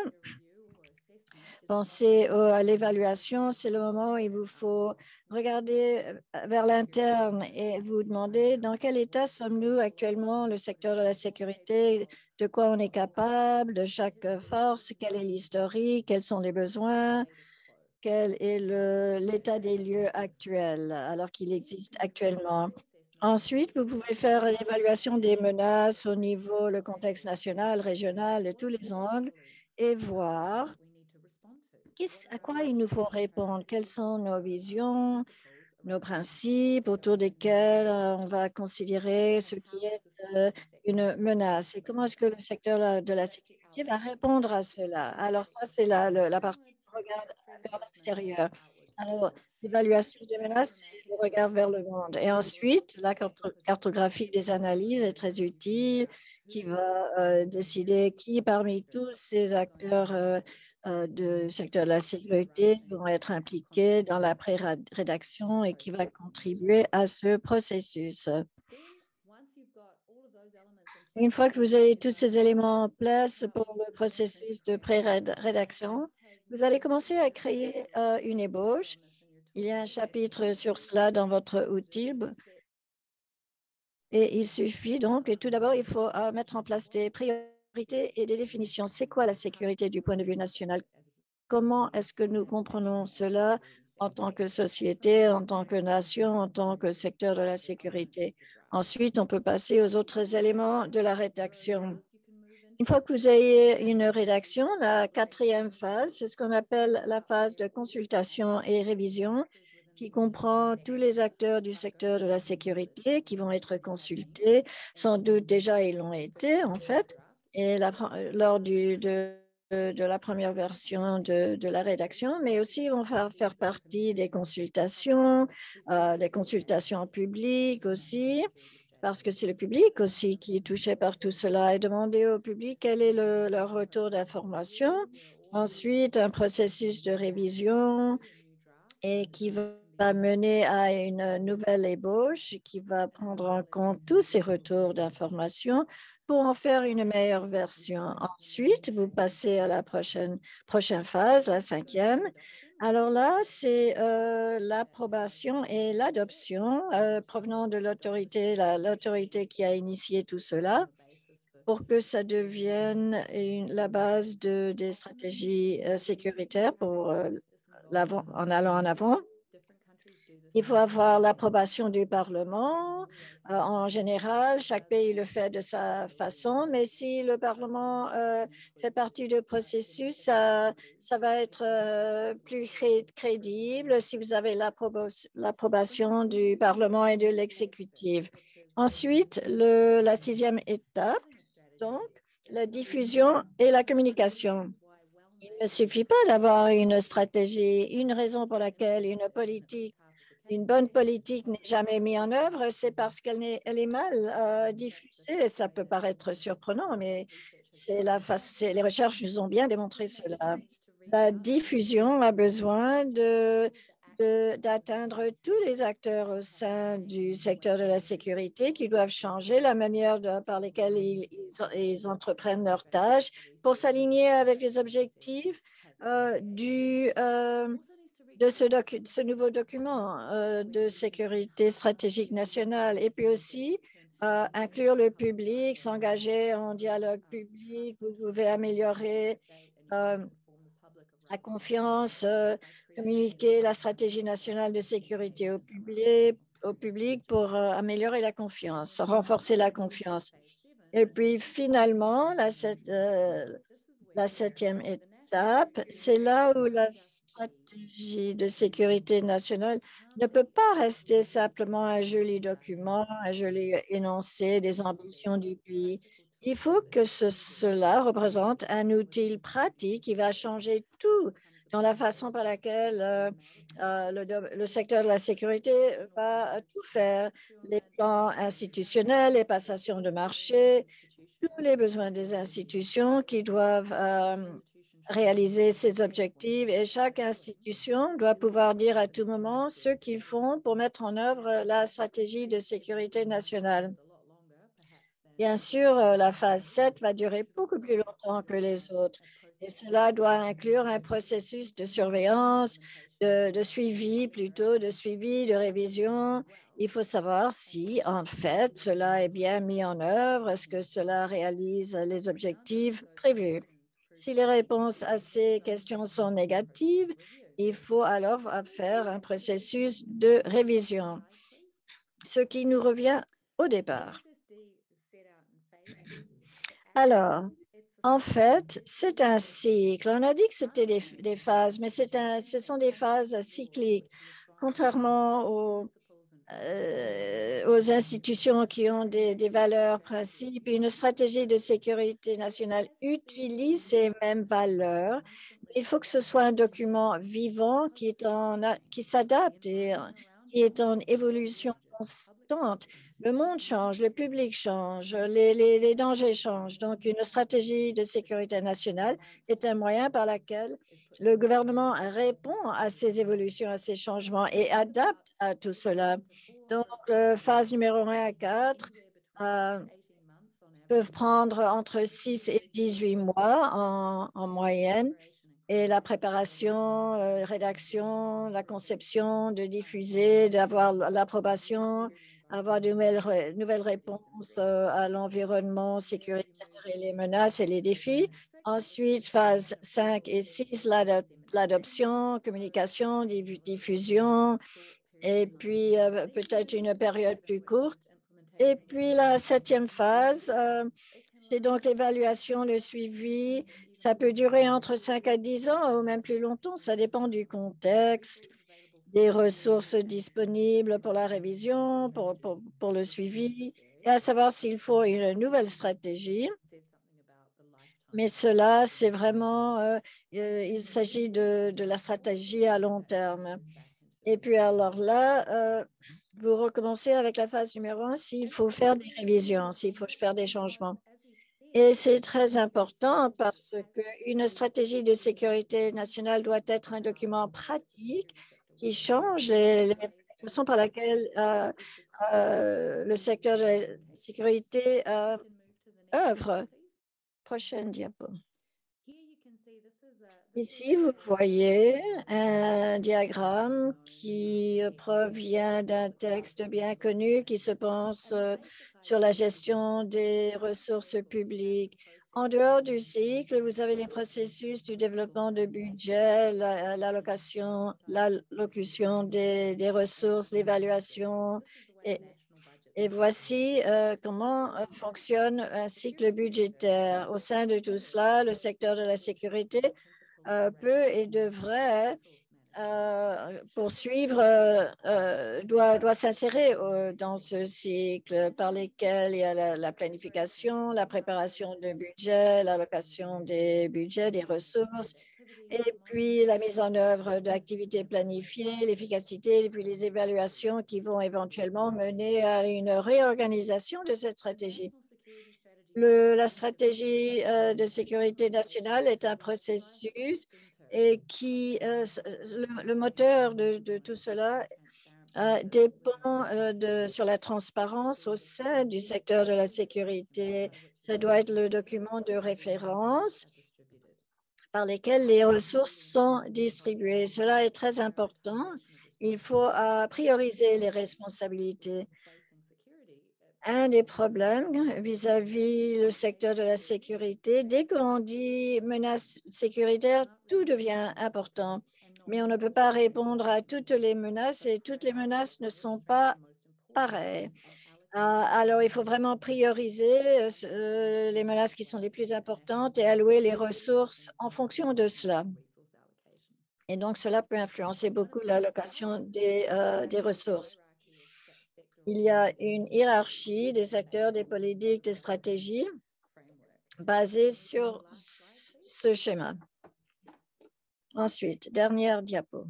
Pensez à l'évaluation, c'est le moment où il vous faut regarder vers l'interne et vous demander dans quel état sommes-nous actuellement, le secteur de la sécurité, de quoi on est capable, de chaque force, quel est l'historique, quels sont les besoins, quel est l'état des lieux actuel, alors qu'il existe actuellement. Ensuite, vous pouvez faire l'évaluation des menaces au niveau, le contexte national, régional, de tous les angles et voir à quoi il nous faut répondre, quelles sont nos visions, nos principes autour desquels on va considérer ce qui est euh, une menace et comment est-ce que le secteur de la sécurité va répondre à cela. Alors ça, c'est la, la partie qui regarde vers l'extérieur. Alors, l'évaluation des menaces, c'est le regard vers le monde. Et ensuite, la cartographie des analyses est très utile, qui va euh, décider qui parmi tous ces acteurs euh, euh, du secteur de la sécurité vont être impliqués dans la pré-rédaction et qui va contribuer à ce processus. Une fois que vous avez tous ces éléments en place pour le processus de pré-rédaction, vous allez commencer à créer euh, une ébauche. Il y a un chapitre sur cela dans votre outil. Et il suffit donc, et tout d'abord, il faut euh, mettre en place des priorités et des définitions. C'est quoi la sécurité du point de vue national? Comment est-ce que nous comprenons cela en tant que société, en tant que nation, en tant que secteur de la sécurité? Ensuite, on peut passer aux autres éléments de la rédaction. Une fois que vous avez une rédaction, la quatrième phase, c'est ce qu'on appelle la phase de consultation et révision, qui comprend tous les acteurs du secteur de la sécurité qui vont être consultés. Sans doute déjà, ils l'ont été, en fait. Et la, lors du, de, de la première version de, de la rédaction, mais aussi vont faire, faire partie des consultations, euh, des consultations publiques aussi, parce que c'est le public aussi qui est touché par tout cela, et demander au public quel est le, leur retour d'information. Ensuite, un processus de révision et qui va mener à une nouvelle ébauche qui va prendre en compte tous ces retours d'information pour en faire une meilleure version. Ensuite, vous passez à la prochaine, prochaine phase, la cinquième. Alors là, c'est euh, l'approbation et l'adoption euh, provenant de l'autorité, l'autorité qui a initié tout cela pour que ça devienne une, la base de, des stratégies euh, sécuritaires pour, euh, en allant en avant. Il faut avoir l'approbation du Parlement. Euh, en général, chaque pays le fait de sa façon, mais si le Parlement euh, fait partie du processus, ça, ça va être euh, plus cré crédible si vous avez l'approbation du Parlement et de l'exécutif. Ensuite, le, la sixième étape, donc, la diffusion et la communication. Il ne suffit pas d'avoir une stratégie, une raison pour laquelle une politique Une bonne politique n'est jamais mise en œuvre, c'est parce qu'elle est, elle est mal euh, diffusée. Ça peut paraître surprenant, mais c'est la face, les recherches nous ont bien démontré cela. La diffusion a besoin de, de, d'atteindre tous les acteurs au sein du secteur de la sécurité qui doivent changer la manière de, par laquelle ils, ils, ils entreprennent leurs tâches pour s'aligner avec les objectifs euh, du... Euh, de ce, docu ce nouveau document euh, de sécurité stratégique nationale et puis aussi euh, inclure le public, s'engager en dialogue public. Vous pouvez améliorer euh, la confiance, euh, communiquer la stratégie nationale de sécurité au public, au public pour euh, améliorer la confiance, renforcer la confiance. Et puis finalement, la, cette, euh, la septième étape, c'est là où la stratégie de sécurité nationale ne peut pas rester simplement un joli document, un joli énoncé des ambitions du pays. Il faut que ce, cela représente un outil pratique qui va changer tout dans la façon par laquelle euh, euh, le, le secteur de la sécurité va tout faire, les plans institutionnels, les passations de marché, tous les besoins des institutions qui doivent euh, réaliser ces objectifs et chaque institution doit pouvoir dire à tout moment ce qu'ils font pour mettre en œuvre la stratégie de sécurité nationale. Bien sûr, la phase sept va durer beaucoup plus longtemps que les autres et cela doit inclure un processus de surveillance, de, de suivi plutôt, de suivi, de révision. Il faut savoir si, en fait, cela est bien mis en œuvre, est-ce que cela réalise les objectifs prévus. Si les réponses à ces questions sont négatives, il faut alors faire un processus de révision, ce qui nous revient au départ. Alors, en fait, c'est un cycle. On a dit que c'était des, des phases, mais un, ce sont des phases cycliques. Contrairement aux, euh, aux institutions qui ont des, des valeurs, principes, une stratégie de sécurité nationale utilise ces mêmes valeurs. Il faut que ce soit un document vivant qui, est en, qui s'adapte et qui est en évolution constante. Le monde change, le public change, les, les, les dangers changent. Donc, une stratégie de sécurité nationale est un moyen par lequel le gouvernement répond à ces évolutions, à ces changements et adapte à tout cela. Donc, euh, phase numéro un à quatre euh, peuvent prendre entre six et dix-huit mois en, en moyenne. Et la préparation, euh, rédaction, la conception, de diffuser, d'avoir l'approbation, avoir de nouvelles, nouvelles réponses euh, à l'environnement sécuritaire et les menaces et les défis. Ensuite, phase cinq et six, l'adoption, communication, diffusion, et puis euh, peut-être une période plus courte. Et puis la septième phase, euh, c'est donc l'évaluation, le suivi. Ça peut durer entre cinq à dix ans ou même plus longtemps. Ça dépend du contexte, des ressources disponibles pour la révision, pour, pour, pour le suivi, et à savoir s'il faut une nouvelle stratégie. Mais cela, c'est vraiment, euh, euh, il s'agit de, de la stratégie à long terme. Et puis alors là, euh, vous recommencez avec la phase numéro un s'il faut faire des révisions, s'il faut faire des changements. Et c'est très important parce qu'une stratégie de sécurité nationale doit être un document pratique qui change les, les façons par lesquelles euh, euh, le secteur de la sécurité euh, œuvre. Prochaine diapo. Ici, vous voyez un diagramme qui provient d'un texte bien connu qui se pense sur la gestion des ressources publiques. En dehors du cycle, vous avez les processus du développement de budget, l'allocation, l'allocution des, des ressources, l'évaluation. Et, et voici euh, comment fonctionne un cycle budgétaire. Au sein de tout cela, le secteur de la sécurité Euh, peut et devrait euh, poursuivre, euh, euh, doit, doit s'insérer euh, dans ce cycle par lesquels il y a la, la planification, la préparation de budget, l'allocation des budgets, des ressources, et puis la mise en œuvre d'activités planifiées, l'efficacité, et puis les évaluations qui vont éventuellement mener à une réorganisation de cette stratégie. Le, la stratégie euh, de sécurité nationale est un processus et qui, euh, le, le, moteur de, de tout cela euh, dépend euh, de, sur la transparence au sein du secteur de la sécurité. Ça doit être le document de référence par lesquels les ressources sont distribuées. Cela est très important. Il faut euh, prioriser les responsabilités. Un des problèmes vis-à-vis le secteur de la sécurité, dès qu'on dit menace sécuritaire, tout devient important. Mais on ne peut pas répondre à toutes les menaces et toutes les menaces ne sont pas pareilles. Euh, alors, il faut vraiment prioriser euh, les menaces qui sont les plus importantes et allouer les ressources en fonction de cela. Et donc, cela peut influencer beaucoup l'allocation des, euh, des ressources. Il y a une hiérarchie des secteurs, des politiques, des stratégies basée sur ce schéma. Ensuite, dernière diapo.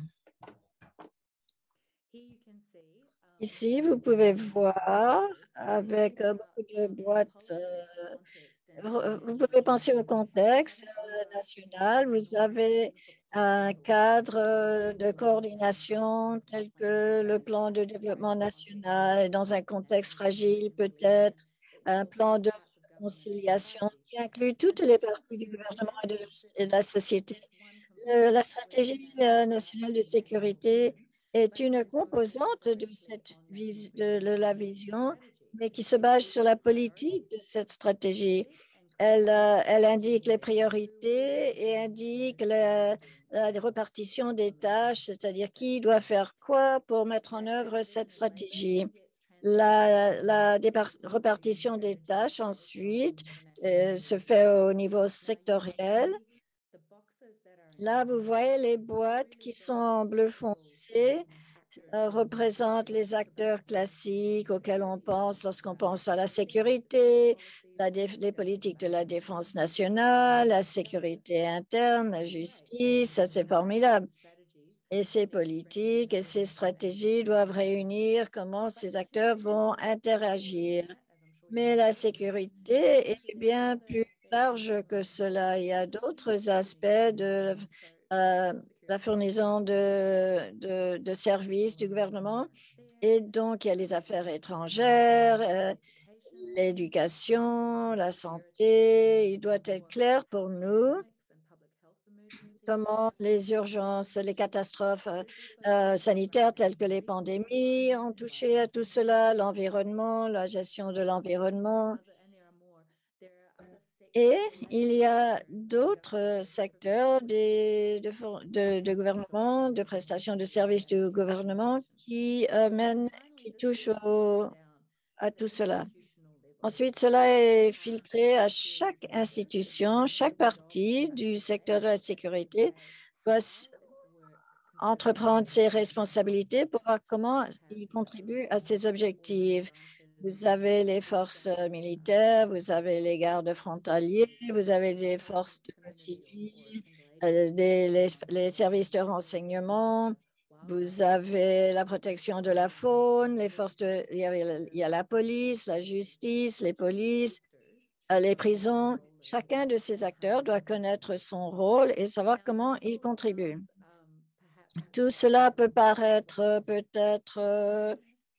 Ici, vous pouvez voir avec beaucoup de boîtes, euh, vous pouvez penser au contexte euh, national. Vous avez un cadre de coordination tel que le plan de développement national, dans un contexte fragile, peut-être un plan de conciliation qui inclut toutes les parties du gouvernement et de la, et de la société. Le, la stratégie euh, nationale de sécurité est une composante de, cette vis, de, de la vision, mais qui se base sur la politique de cette stratégie. Elle, euh, elle indique les priorités et indique la, la répartition des tâches, c'est-à-dire qui doit faire quoi pour mettre en œuvre cette stratégie. La, la répartition des tâches, ensuite, euh, se fait au niveau sectoriel. Là, vous voyez les boîtes qui sont en bleu foncé euh, représentent les acteurs classiques auxquels on pense lorsqu'on pense à la sécurité, la les politiques de la défense nationale, la sécurité interne, la justice, ça c'est formidable. Et ces politiques et ces stratégies doivent réunir comment ces acteurs vont interagir. Mais la sécurité est bien plus large que cela. Il y a d'autres aspects de euh, la fournaison de, de, de services du gouvernement. Et donc, il y a les affaires étrangères, euh, l'éducation, la santé. Il doit être clair pour nous comment les urgences, les catastrophes euh, sanitaires telles que les pandémies ont touché à tout cela, l'environnement, la gestion de l'environnement. Et il y a d'autres secteurs des, de, de, de gouvernement, de prestations de services du gouvernement qui, euh, mènent, qui touchent au, à tout cela. Ensuite, cela est filtré à chaque institution, chaque partie du secteur de la sécurité doit entreprendre ses responsabilités pour voir comment il contribue à ses objectifs. Vous avez les forces militaires, vous avez les gardes frontaliers, vous avez des forces civiles, euh, des, les, les services de renseignement, vous avez la protection de la faune, les forces de, il y a, il y a la police, la justice, les polices, euh, les prisons. Chacun de ces acteurs doit connaître son rôle et savoir comment il contribue. Tout cela peut paraître peut-être... Euh,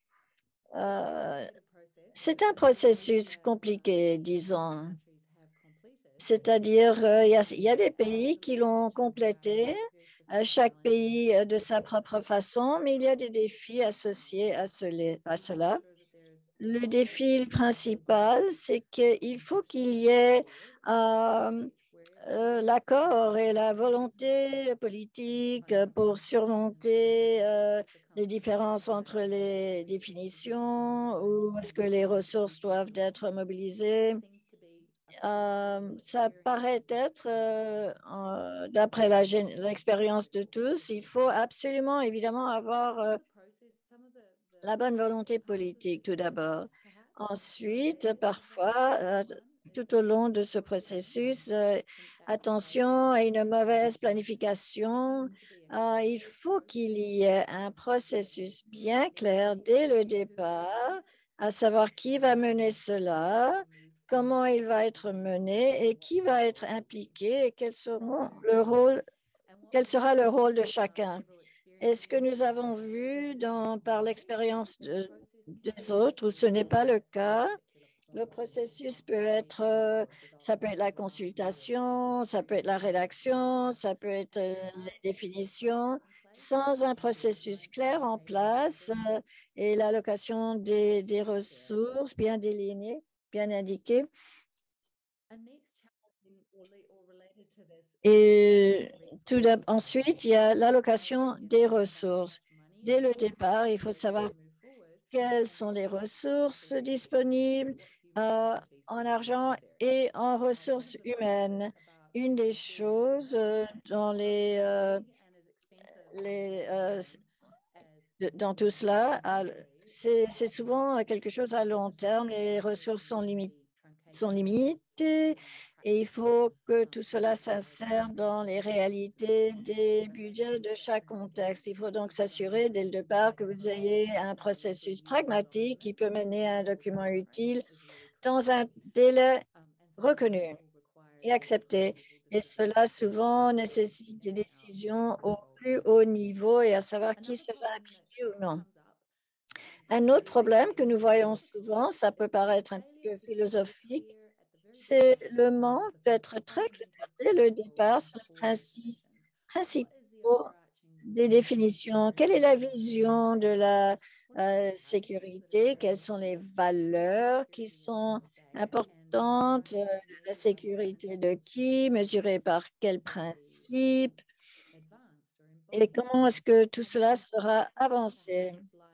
euh, c'est un processus compliqué, disons. C'est-à-dire, euh, il y a, il y a des pays qui l'ont complété, euh, chaque pays euh, de sa propre façon, mais il y a des défis associés à, ce, à cela. Le défi principal, c'est qu'il faut qu'il y ait euh, euh, l'accord et la volonté politique pour surmonter euh, les différences entre les définitions, où est-ce que les ressources doivent être mobilisées. Euh, ça paraît être, euh, euh, d'après l'expérience de tous, il faut absolument, évidemment, avoir euh, la bonne volonté politique, tout d'abord. Ensuite, parfois, euh, tout au long de ce processus, euh, attention à une mauvaise planification. Euh, il faut qu'il y ait un processus bien clair dès le départ, à savoir qui va mener cela, comment il va être mené et qui va être impliqué et quel, seront le rôle, quel sera le rôle de chacun. Et ce que nous avons vu dans, par l'expérience de, des autres, où ce n'est pas le cas, Le processus peut être, euh, ça peut être la consultation, ça peut être la rédaction, ça peut être euh, les définitions. Sans un processus clair en place euh, et l'allocation des, des ressources bien délimitées, bien indiquées. Et tout ensuite, il y a l'allocation des ressources. Dès le départ, il faut savoir quelles sont les ressources disponibles euh, en argent et en ressources humaines. Une des choses euh, dans les, euh, les euh, dans tout cela, c'est souvent quelque chose à long terme. Les ressources sont limitées, sont limitées et il faut que tout cela s'insère dans les réalités des budgets de chaque contexte. Il faut donc s'assurer dès le départ que vous ayez un processus pragmatique qui peut mener à un document utile dans un délai reconnu et accepté. Et cela souvent nécessite des décisions au plus haut niveau et à savoir qui sera impliqué ou non. Un autre problème que nous voyons souvent, ça peut paraître un petit peu philosophique, c'est le manque d'être très clair dès le départ sur les principes principaux des définitions. Quelle est la vision de la euh, sécurité? Quelles sont les valeurs qui sont importantes? Euh, la sécurité de qui? Mesurée par quels principes? Et comment est-ce que tout cela sera avancé?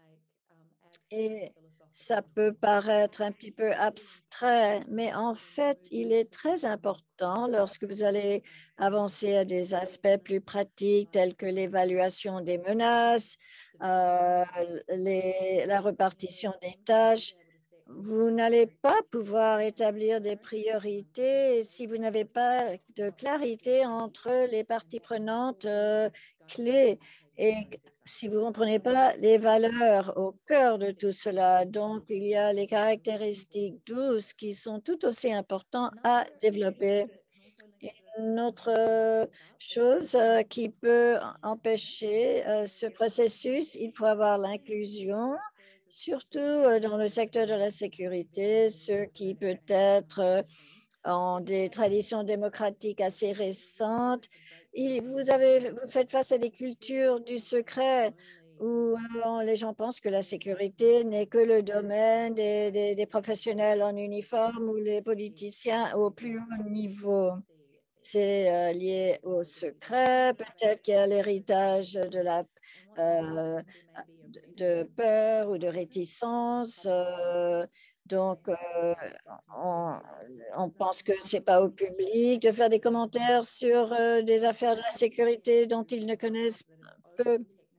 Et ça peut paraître un petit peu abstrait, mais en fait, il est très important lorsque vous allez avancer à des aspects plus pratiques tels que l'évaluation des menaces, euh, les, la répartition des tâches. Vous n'allez pas pouvoir établir des priorités si vous n'avez pas de clarité entre les parties prenantes euh, clés et si vous ne comprenez pas les valeurs au cœur de tout cela. Donc, il y a les caractéristiques douces qui sont tout aussi importantes à développer. Une autre chose euh, qui peut empêcher euh, ce processus, il faut avoir l'inclusion, surtout euh, dans le secteur de la sécurité, ceux qui peut-être euh, ont des traditions démocratiques assez récentes. Et vous avez, vous faites face à des cultures du secret où euh, les gens pensent que la sécurité n'est que le domaine des, des, des professionnels en uniforme ou les politiciens au plus haut niveau. C'est euh, lié au secret, peut-être qu'il y a l'héritage de la euh, de peur ou de réticence. Euh, donc, euh, on, on, pense que c'est pas au public de faire des commentaires sur euh, des affaires de la sécurité dont ils ne connaissent peu.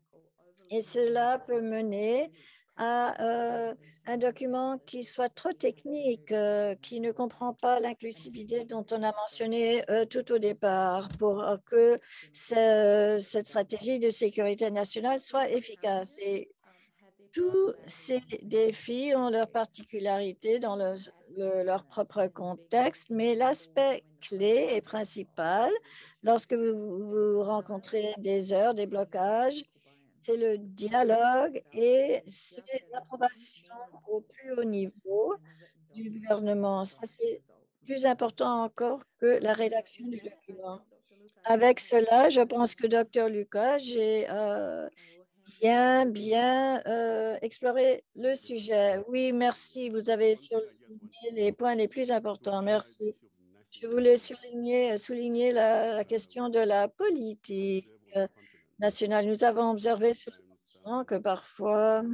Et cela peut mener à euh, un document qui soit trop technique, euh, qui ne comprend pas l'inclusivité dont on a mentionné euh, tout au départ pour que ce, cette stratégie de sécurité nationale soit efficace. Et tous ces défis ont leurs particularités dans le, le, leur propre contexte, mais l'aspect clé et principal lorsque vous, vous rencontrez des heures, des blocages, c'est le dialogue et c'est l'approbation au plus haut niveau du gouvernement. Ça, c'est plus important encore que la rédaction du document. Avec cela, je pense que docteur Lucas, j'ai euh, bien, bien euh, exploré le sujet. Oui, merci. Vous avez souligné les points les plus importants. Merci. Je voulais souligner, souligner la, la question de la politique euh, nationale. Nous avons observé sur le continent que parfois,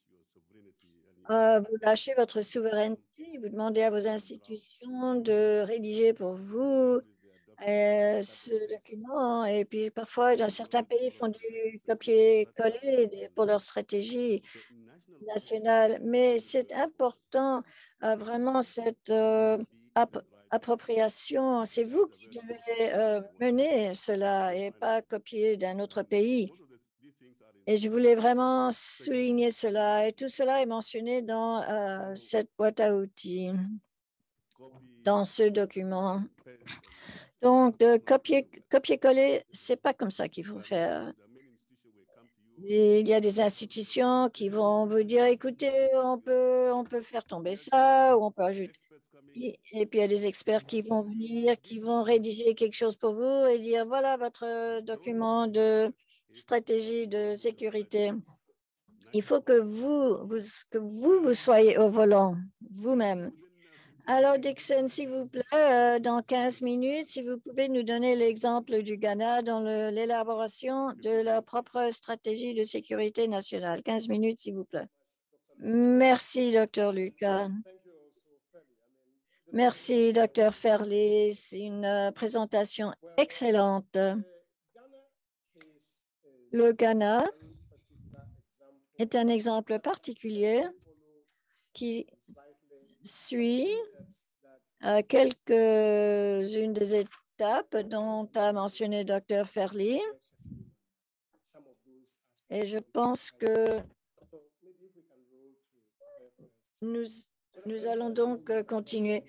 euh, vous lâchez votre souveraineté, vous demandez à vos institutions de rédiger pour vous euh, ce document. Et puis parfois, dans certains pays, font du copier-coller pour leur stratégie nationale. Mais c'est important, euh, vraiment, cette euh, ap- appropriation. C'est vous qui devez euh, mener cela et pas copier d'un autre pays. Et je voulais vraiment souligner cela. Et tout cela est mentionné dans euh, cette boîte à outils, dans ce document. Donc, de copier, copier-coller, c'est pas comme ça qu'il faut faire. il y a des institutions qui vont vous dire, écoutez, on peut, on peut faire tomber ça, ou on peut ajouter. Et et puis, il y a des experts qui vont venir, qui vont rédiger quelque chose pour vous et dire, voilà votre document de stratégie de sécurité. Il faut que vous, vous, que vous, vous soyez au volant, vous-même. Alors, Dixon, s'il vous plaît, euh, dans quinze minutes, si vous pouvez nous donner l'exemple du Ghana dans le- l'élaboration de leur propre stratégie de sécurité nationale. quinze minutes, s'il vous plaît. Merci, docteur Lucas. Merci, docteur Ferley. C'est une euh, présentation excellente. Le Ghana est un exemple particulier qui suit euh, quelques-unes des étapes dont a mentionné docteur Ferley. Et je pense que nous, nous allons donc euh, continuer.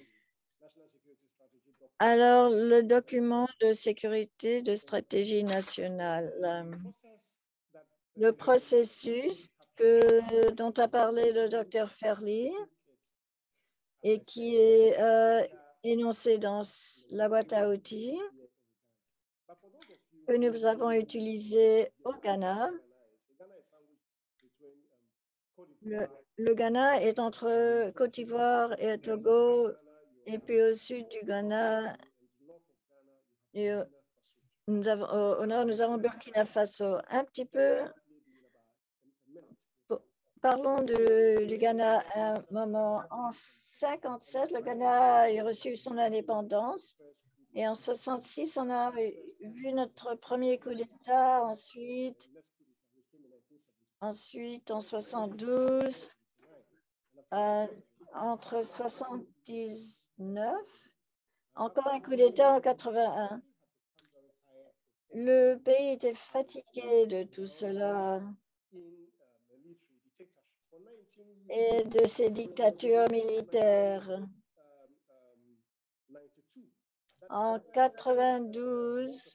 Alors, le document de sécurité de stratégie nationale, euh, le processus que, dont a parlé le docteur Ferley et qui est euh, énoncé dans la boîte à outils que nous avons utilisé au Ghana. Le, le Ghana est entre Côte d'Ivoire et Togo, et puis au sud du Ghana, et nous avons, au nord, nous avons Burkina Faso. Un petit peu, parlons de, du Ghana à un moment. En cinquante-sept, le Ghana a reçu son indépendance. Et en soixante-six, on a vu notre premier coup d'État. Ensuite, ensuite, en soixante-douze, euh, entre soixante-dix-neuf, encore un coup d'État en quatre-vingt-un. Le pays était fatigué de tout cela et de ces dictatures militaires. En quatre-vingt-douze,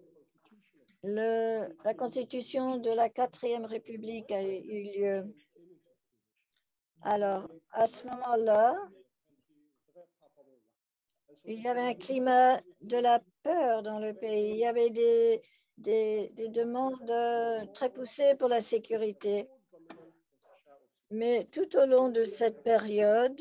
le, la constitution de la quatrième République a eu lieu. Alors, à ce moment-là, il y avait un climat de la peur dans le pays. Il y avait des, des, des demandes très poussées pour la sécurité. Mais tout au long de cette période,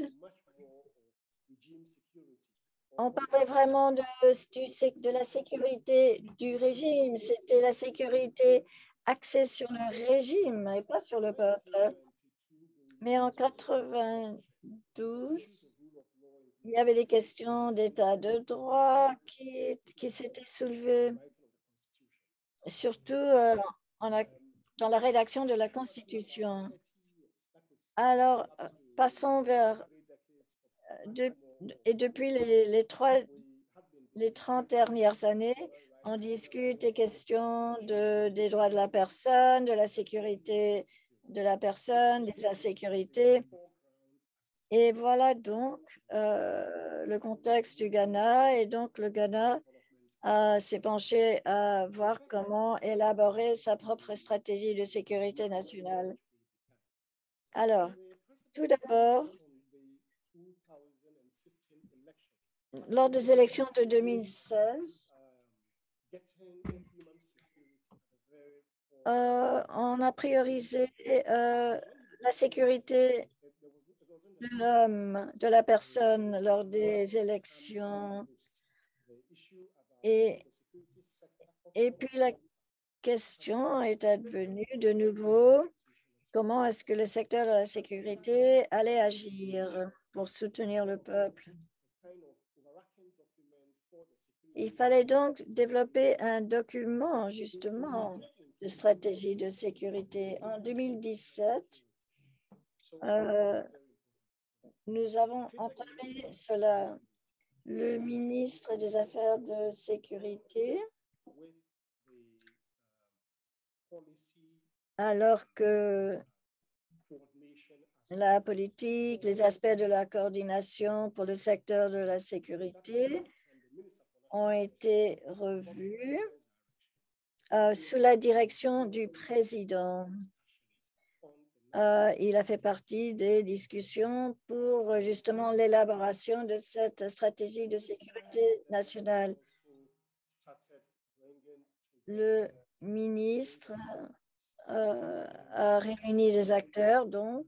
on parlait vraiment de, du, de la sécurité du régime. C'était la sécurité axée sur le régime et pas sur le peuple. Mais en quatre-vingt-douze, il y avait des questions d'état de droit qui, qui s'étaient soulevées, surtout euh, en la, dans la rédaction de la Constitution. Alors, passons vers... De, et depuis les, les, trois, les trente dernières années, on discute des questions de, des droits de la personne, de la sécurité de la personne, des insécurités. Et voilà donc euh, le contexte du Ghana. Et donc, le Ghana euh, s'est penché à voir comment élaborer sa propre stratégie de sécurité nationale. Alors, tout d'abord, lors des élections de deux mille seize, euh, on a priorisé euh, la sécurité de l'homme, de la personne lors des élections. Et, et puis la question est advenue de nouveau, comment est-ce que le secteur de la sécurité allait agir pour soutenir le peuple? Il fallait donc développer un document, justement, de stratégie de sécurité. En deux mille dix-sept, euh, nous avons entamé cela. Le ministre des Affaires de sécurité, alors que la politique, les aspects de la coordination pour le secteur de la sécurité ont été revus euh, sous la direction du président. Euh, il a fait partie des discussions pour justement l'élaboration de cette stratégie de sécurité nationale. Le ministre euh, a réuni des acteurs, donc,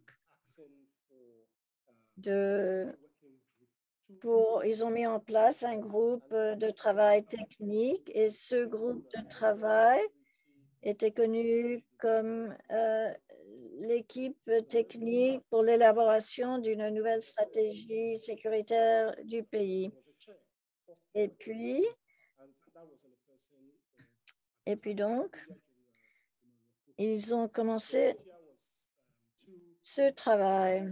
de, pour, ils ont mis en place un groupe de travail technique et ce groupe de travail était connu comme euh, l'équipe technique pour l'élaboration d'une nouvelle stratégie sécuritaire du pays. Et puis, et puis donc, ils ont commencé ce travail.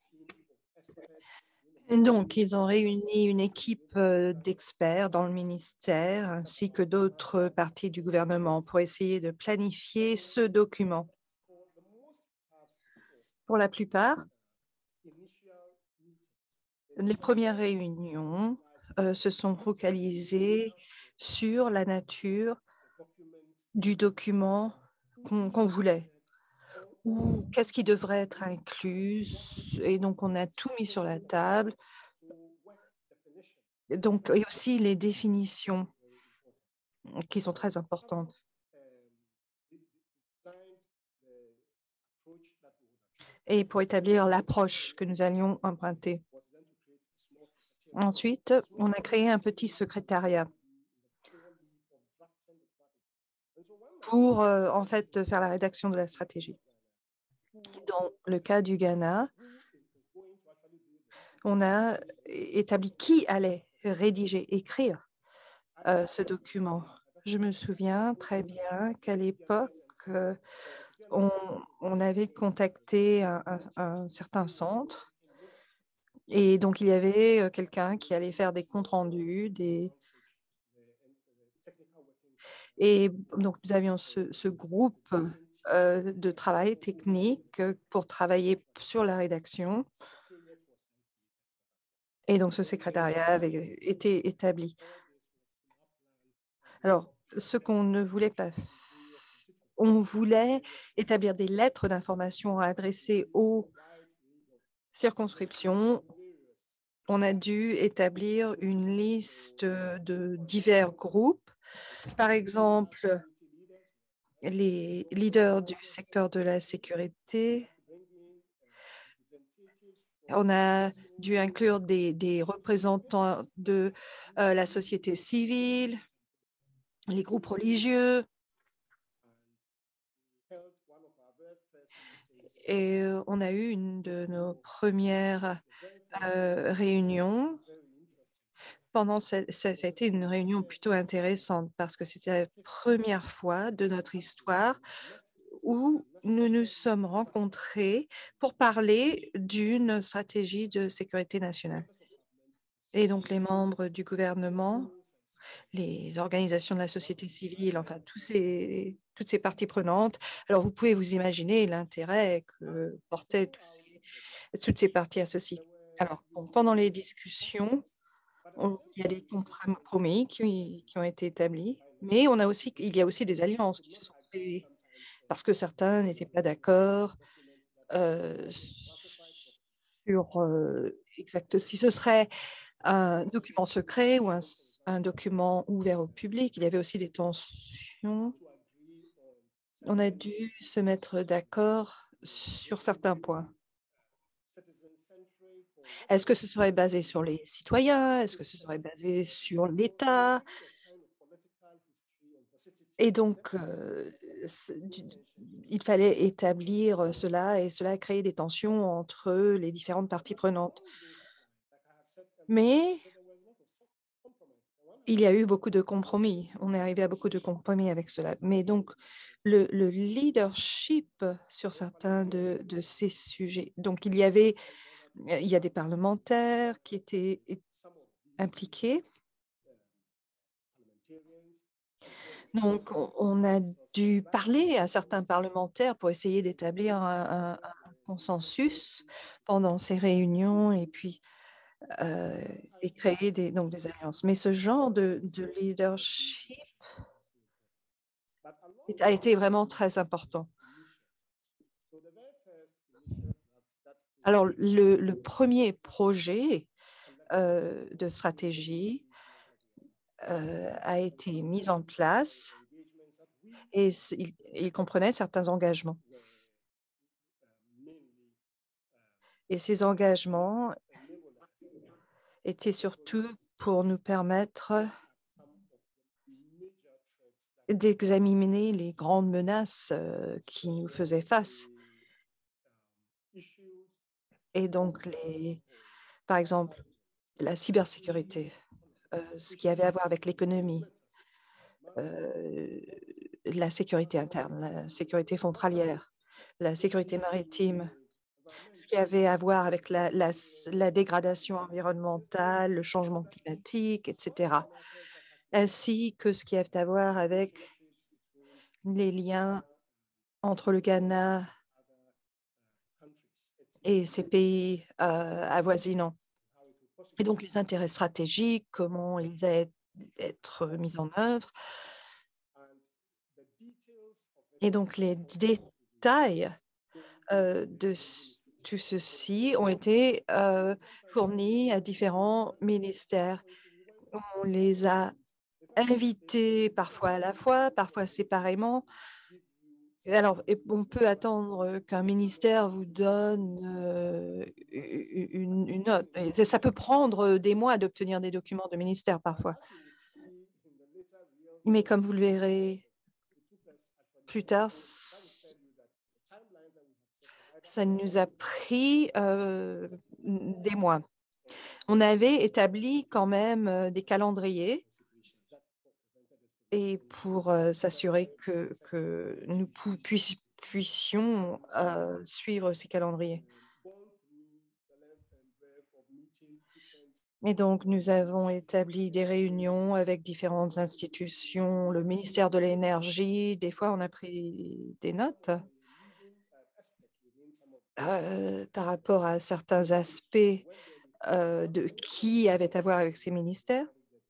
Donc, ils ont réuni une équipe euh, d'experts dans le ministère ainsi que d'autres parties du gouvernement pour essayer de planifier ce document. Pour la plupart, les premières réunions euh, se sont focalisées sur la nature du document qu'on qu'on voulait ou qu'est-ce qui devrait être inclus. Et donc, on a tout mis sur la table. Donc, et aussi les définitions qui sont très importantes. Et pour établir l'approche que nous allions emprunter. Ensuite, on a créé un petit secrétariat pour euh, en fait faire la rédaction de la stratégie. Dans le cas du Ghana, on a établi qui allait rédiger, écrire euh, ce document. Je me souviens très bien qu'à l'époque, euh, on, on avait contacté un, un, un certain centre et donc il y avait euh, quelqu'un qui allait faire des comptes rendus, des... et donc nous avions ce, ce groupe euh, de travail technique pour travailler sur la rédaction. Et donc, ce secrétariat avait été établi. Alors, ce qu'on ne voulait pas, on voulait établir des lettres d'information adressées aux circonscriptions. On a dû établir une liste de divers groupes. Par exemple, les leaders du secteur de la sécurité. On a dû inclure des, des représentants de euh, la société civile, les groupes religieux. Et euh, on a eu une de nos premières euh, réunions. Pendant ce, ça, ça a été une réunion plutôt intéressante parce que c'était la première fois de notre histoire où nous nous sommes rencontrés pour parler d'une stratégie de sécurité nationale. Et donc, les membres du gouvernement, les organisations de la société civile, enfin, tous ces, toutes ces parties prenantes. Alors, vous pouvez vous imaginer l'intérêt que portaient tous ces, toutes ces parties à ceci. Alors, bon, pendant les discussions, on- il y a des compromis qui, qui ont été établis, mais on a aussi, il y a aussi des alliances qui se sont créées parce que certains n'étaient pas d'accord euh, sur euh, exact si ce serait un document secret ou un, un document ouvert au public. Il y avait aussi des tensions. On a dû se mettre d'accord sur certains points. Est-ce que ce serait basé sur les citoyens? Est-ce que ce serait basé sur l'État? Et donc, euh, il fallait établir cela et cela a créé des tensions entre les différentes parties prenantes. Mais il y a eu beaucoup de compromis. On est arrivé à beaucoup de compromis avec cela. Mais donc, le, le leadership sur certains de, de ces sujets. Donc, il y avait, il y a des parlementaires qui étaient impliqués. Donc, on, on a dû parler à certains parlementaires pour essayer d'établir un, un, un consensus pendant ces réunions et puis euh, et créer des, donc des alliances. Mais ce genre de, de leadership a été vraiment très important. Alors, le, le premier projet euh, de stratégie euh, a été mis en place et il, il comprenait certains engagements. Et ces engagements étaient surtout pour nous permettre d'examiner les grandes menaces euh, qui nous faisaient face. Et donc, les, par exemple, la cybersécurité, euh, ce qui avait à voir avec l'économie, euh, la sécurité interne, la sécurité frontalière, la sécurité maritime, ce qui avait à voir avec la, la, la dégradation environnementale, le changement climatique, et cetera, ainsi que ce qui a à voir avec les liens entre le Ghana et ces pays euh, avoisinants. Et donc, les intérêts stratégiques, comment ils allaient être mis en œuvre. Et donc, les détails euh, de tout ceci ont été euh, fournis à différents ministères. On les a invités parfois à la fois, parfois séparément. Alors, on peut attendre qu'un ministère vous donne euh, une, une note. Et ça peut prendre des mois d'obtenir des documents de ministère parfois. Mais comme vous le verrez plus tard, ça nous a pris euh, des mois. On avait établi quand même euh, des calendriers et pour euh, s'assurer que, que nous puissions, puissions euh, suivre ces calendriers. Et donc, nous avons établi des réunions avec différentes institutions, le ministère de l'Énergie. Des fois, on a pris des notes euh, par rapport à certains aspects euh, de qui avait à voir avec ces ministères.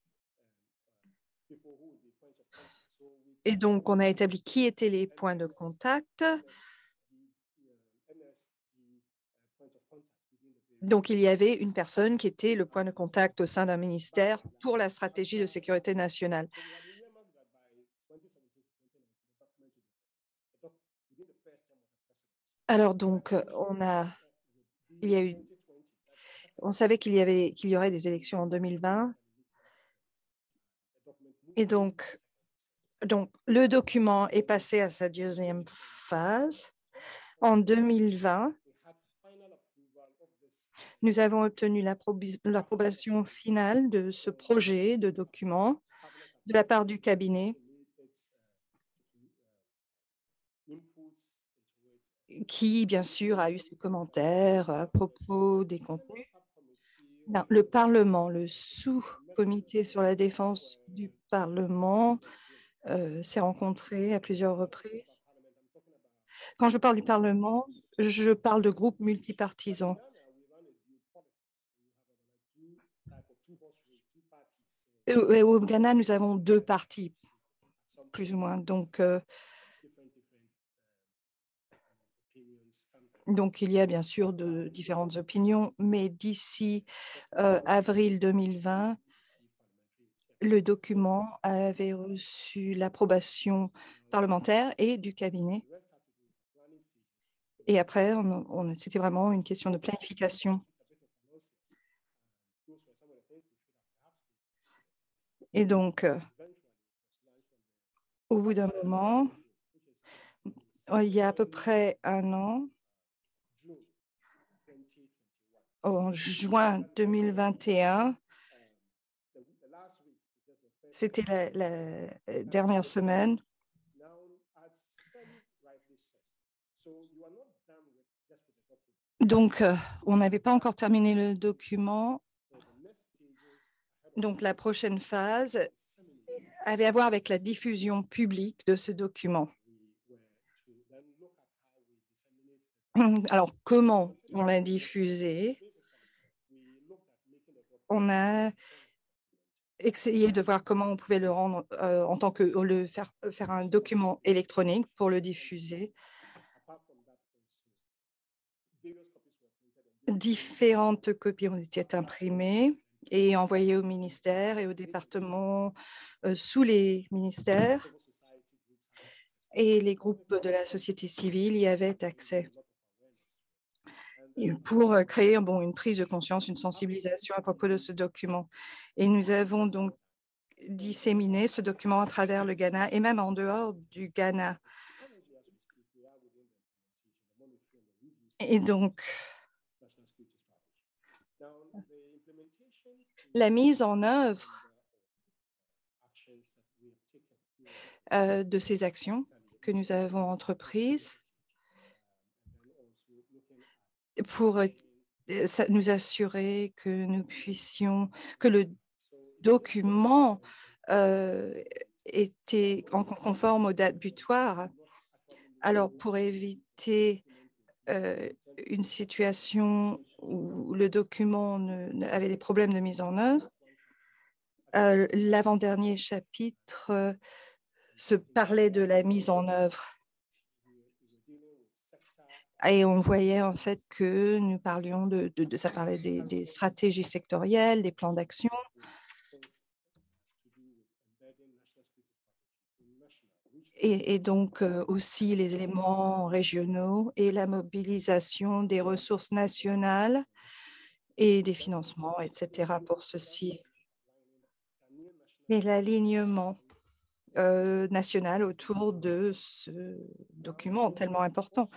Et donc, on a établi qui étaient les points de contact. Donc, il y avait une personne qui était le point de contact au sein d'un ministère pour la stratégie de sécurité nationale. Alors, donc, on a, il y a eu, on savait qu'il y avait, qu'il y aurait des élections en deux mille vingt. Et donc, donc, le document est passé à sa deuxième phase. En deux mille vingt, nous avons obtenu l'approbation finale de ce projet de document de la part du cabinet qui, bien sûr, a eu ses commentaires à propos des contenus. Non, le Parlement, le sous-comité sur la défense du Parlement euh, s'est rencontré à plusieurs reprises. Quand je parle du Parlement, je parle de groupes multipartisans. Et au Ghana, nous avons deux partis, plus ou moins. Donc, euh, donc, il y a bien sûr de différentes opinions, mais d'ici euh, avril deux mille vingt, le document avait reçu l'approbation parlementaire et du cabinet. Et après, on, on, c'était vraiment une question de planification. Et donc, euh, au bout d'un moment, il y a à peu près un an, en juin deux mille vingt et un, c'était la, la dernière semaine. Donc, euh, on n'avait pas encore terminé le document. Donc, la prochaine phase avait à voir avec la diffusion publique de ce document. Alors, comment on l'a diffusé? On a essayer de voir comment on pouvait le rendre euh, en tant que le faire, faire un document électronique pour le diffuser. Différentes copies ont été imprimées et envoyées au ministère et au département euh, sous les ministères. Et les groupes de la société civile y avaient accès pour créer bon, une prise de conscience, une sensibilisation à propos de ce document. Et nous avons donc disséminé ce document à travers le Ghana et même en dehors du Ghana. Et donc, la mise en œuvre euh, de ces actions que nous avons entreprises pour euh, nous assurer que nous puissions, que le document euh, était en conforme aux dates butoirs. Alors, pour éviter euh, une situation où le document ne, avait des problèmes de mise en œuvre, euh, l'avant-dernier chapitre euh, se parlait de la mise en œuvre. Et on voyait en fait que nous parlions de, de, de ça parlait des, des stratégies sectorielles, des plans d'action. Et, et donc euh, aussi les éléments régionaux et la mobilisation des ressources nationales et des financements, et cetera pour ceci. Mais l'alignement euh, national autour de ce document tellement important.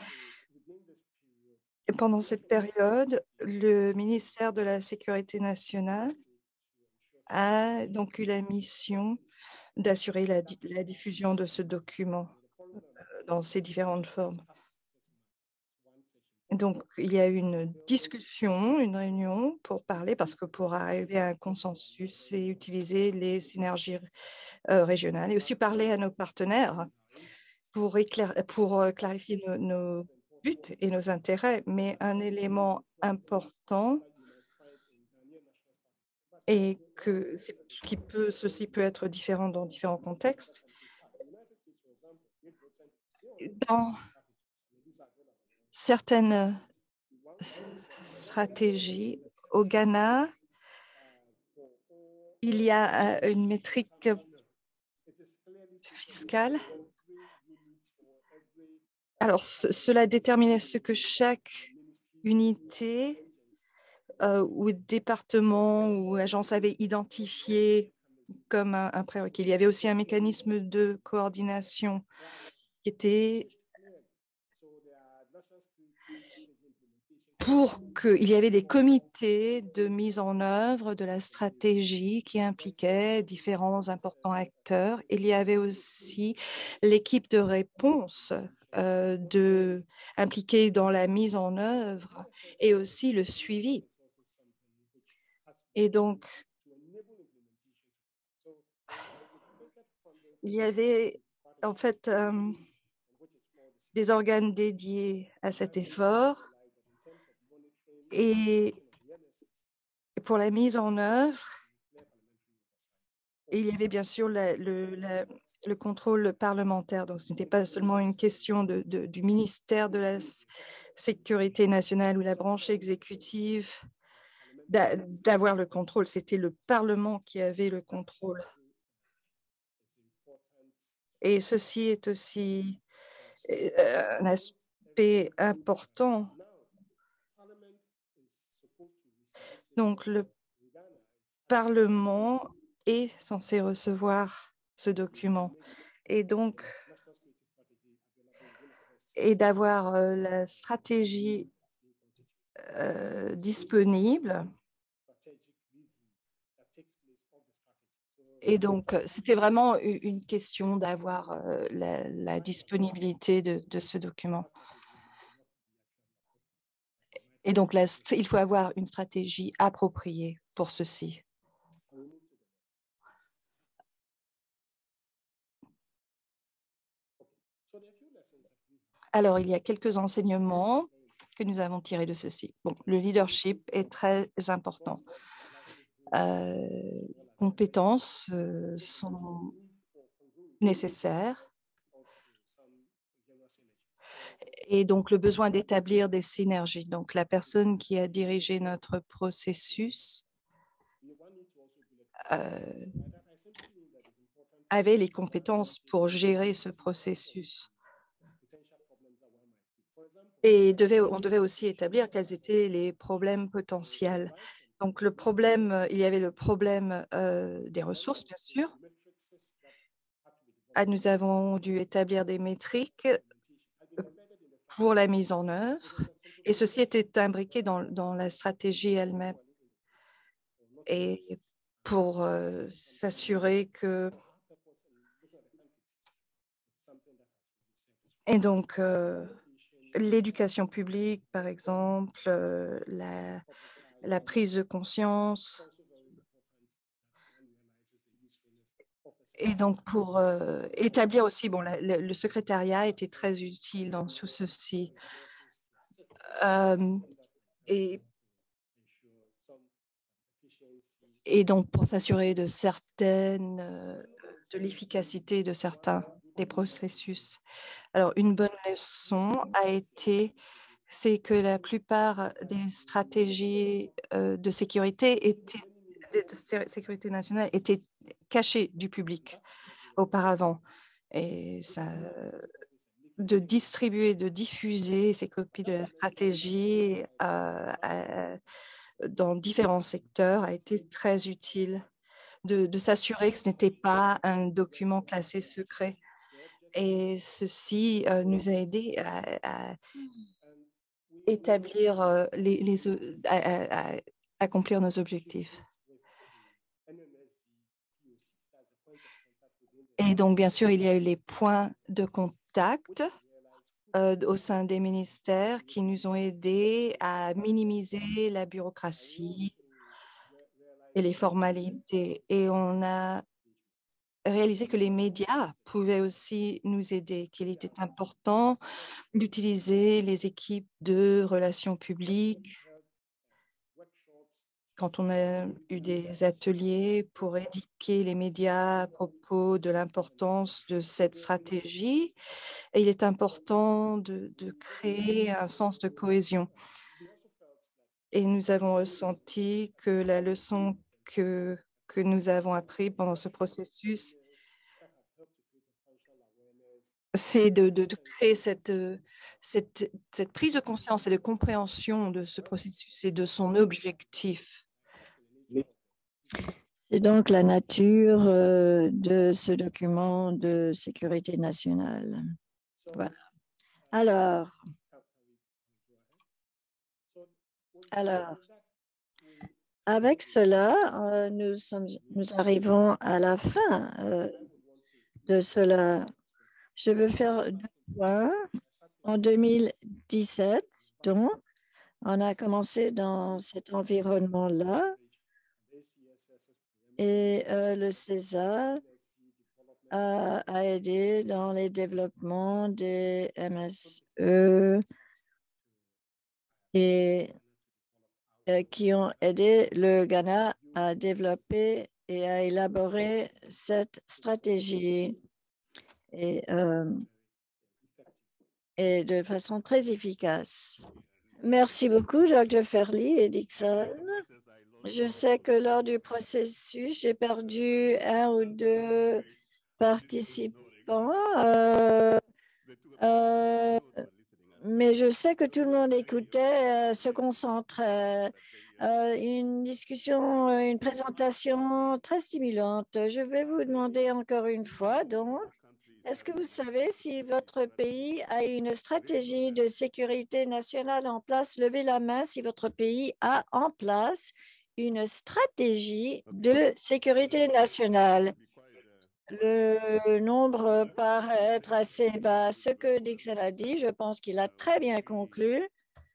Et pendant cette période, le ministère de la Sécurité nationale a donc eu la mission d'assurer la, la diffusion de ce document dans ses différentes formes. Donc, il y a eu une discussion, une réunion pour parler, parce que pour arriver à un consensus et utiliser les synergies euh, régionales et aussi parler à nos partenaires pour, pour euh, clarifier nos, nos buts et nos intérêts. Mais un élément important et que qui peut, ceci peut être différent dans différents contextes. Dans certaines stratégies au Ghana, il y a une métrique fiscale. Alors, ce, cela déterminait ce que chaque unité euh, ou département ou agence avait identifié comme un, un prérequis. Il y avait aussi un mécanisme de coordination qui était pour qu'il y avait des comités de mise en œuvre de la stratégie qui impliquaient différents importants acteurs. Il y avait aussi l'équipe de réponse euh, de, impliquée dans la mise en œuvre et aussi le suivi. Et donc, il y avait en fait euh, des organes dédiés à cet effort. Et pour la mise en œuvre, il y avait bien sûr la, le, la, le contrôle parlementaire. Donc, ce n'était pas seulement une question de, de, du ministère de la Sécurité nationale ou la branche exécutive d'avoir le contrôle. C'était le Parlement qui avait le contrôle. Et ceci est aussi un aspect important. Donc, le Parlement est censé recevoir ce document et donc et d'avoir euh, la stratégie euh, disponible. Et donc, c'était vraiment une question d'avoir euh, la, la disponibilité de, de ce document. Et donc, là, il faut avoir une stratégie appropriée pour ceci. Alors, il y a quelques enseignements que nous avons tirés de ceci. Bon, le leadership est très important. Euh, compétences euh, sont nécessaires. Et donc, le besoin d'établir des synergies. Donc, la personne qui a dirigé notre processus euh, avait les compétences pour gérer ce processus. Et devait, on devait aussi établir quels étaient les problèmes potentiels. Donc, le problème, il y avait le problème euh, des ressources, bien sûr. Ah, nous avons dû établir des métriques pour la mise en œuvre, et ceci était imbriqué dans, dans la stratégie elle-même. Et pour euh, s'assurer que... Et donc, euh, l'éducation publique, par exemple, euh, la, la prise de conscience. Et donc, pour euh, établir aussi, bon, la, le, le secrétariat était très utile dans tout ceci. Euh, et, et donc, pour s'assurer de certaines, euh, de l'efficacité de certains des processus. Alors, une bonne leçon a été, c'est que la plupart des stratégies euh, de sécurité étaient, de, de sécurité nationale étaient cachées du public auparavant. Et ça, de distribuer, de diffuser ces copies de la stratégie euh, à, dans différents secteurs a été très utile, de, de s'assurer que ce n'était pas un document classé secret. Et ceci euh, nous a aidé à, à établir euh, les, les à, à, à accomplir nos objectifs. Et donc, bien sûr, il y a eu les points de contact euh, au sein des ministères qui nous ont aidés à minimiser la bureaucratie et les formalités. Et on a réalisé que les médias pouvaient aussi nous aider, qu'il était important d'utiliser les équipes de relations publiques quand on a eu des ateliers pour éduquer les médias à propos de l'importance de cette stratégie. Et il est important de, de créer un sens de cohésion. Et nous avons ressenti que la leçon que, que nous avons apprise pendant ce processus, c'est de, de, de créer cette, cette, cette prise de conscience et de compréhension de ce processus et de son objectif. C'est donc la nature euh, de ce document de sécurité nationale. Voilà. Alors, alors avec cela, euh, nous, sommes, nous arrivons à la fin euh, de cela. Je veux faire deux points. En deux mille dix-sept, donc, on a commencé dans cet environnement-là et euh, le César a, a aidé dans les développements des M S E et euh, qui ont aidé le Ghana à développer et à élaborer cette stratégie. Et, euh, et de façon très efficace. Merci beaucoup, Jacques Ferly et Dixon. Je sais que lors du processus, j'ai perdu un ou deux participants, euh, euh, mais je sais que tout le monde écoutait, euh, se concentrait. Euh, une discussion, une présentation très stimulante. Je vais vous demander encore une fois, donc, est-ce que vous savez si votre pays a une stratégie de sécurité nationale en place? Levez la main si votre pays a en place une stratégie de sécurité nationale. Le nombre paraît être assez bas. Ce que Dixon a dit, je pense qu'il a très bien conclu.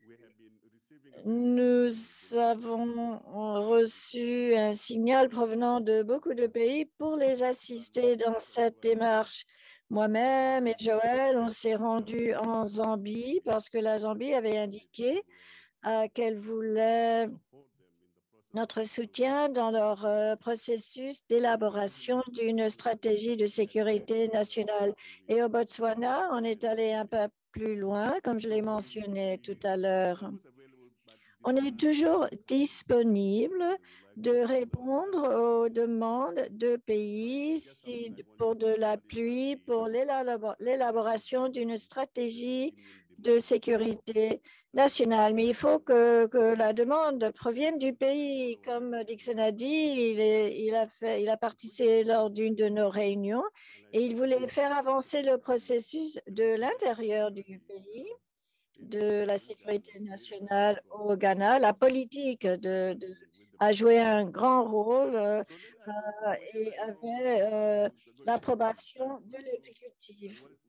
Nous avons reçu un signal provenant de beaucoup de pays pour les assister dans cette démarche. Moi-même et Joël, on s'est rendu en Zambie parce que la Zambie avait indiqué euh, qu'elle voulait notre soutien dans leur euh, processus d'élaboration d'une stratégie de sécurité nationale. Et au Botswana, on est allé un peu plus loin, comme je l'ai mentionné tout à l'heure. On est toujours disponible de répondre aux demandes de pays pour de l'appui, pour l'élaboration d'une stratégie de sécurité nationale. Mais il faut que, que la demande provienne du pays. Comme Dixon a dit, il, est, il, a, fait, il a participé lors d'une de nos réunions et il voulait faire avancer le processus de l'intérieur du pays, de la sécurité nationale au Ghana. La politique de, de, a joué un grand rôle euh, euh, et avait euh, l'approbation de l'exécutif.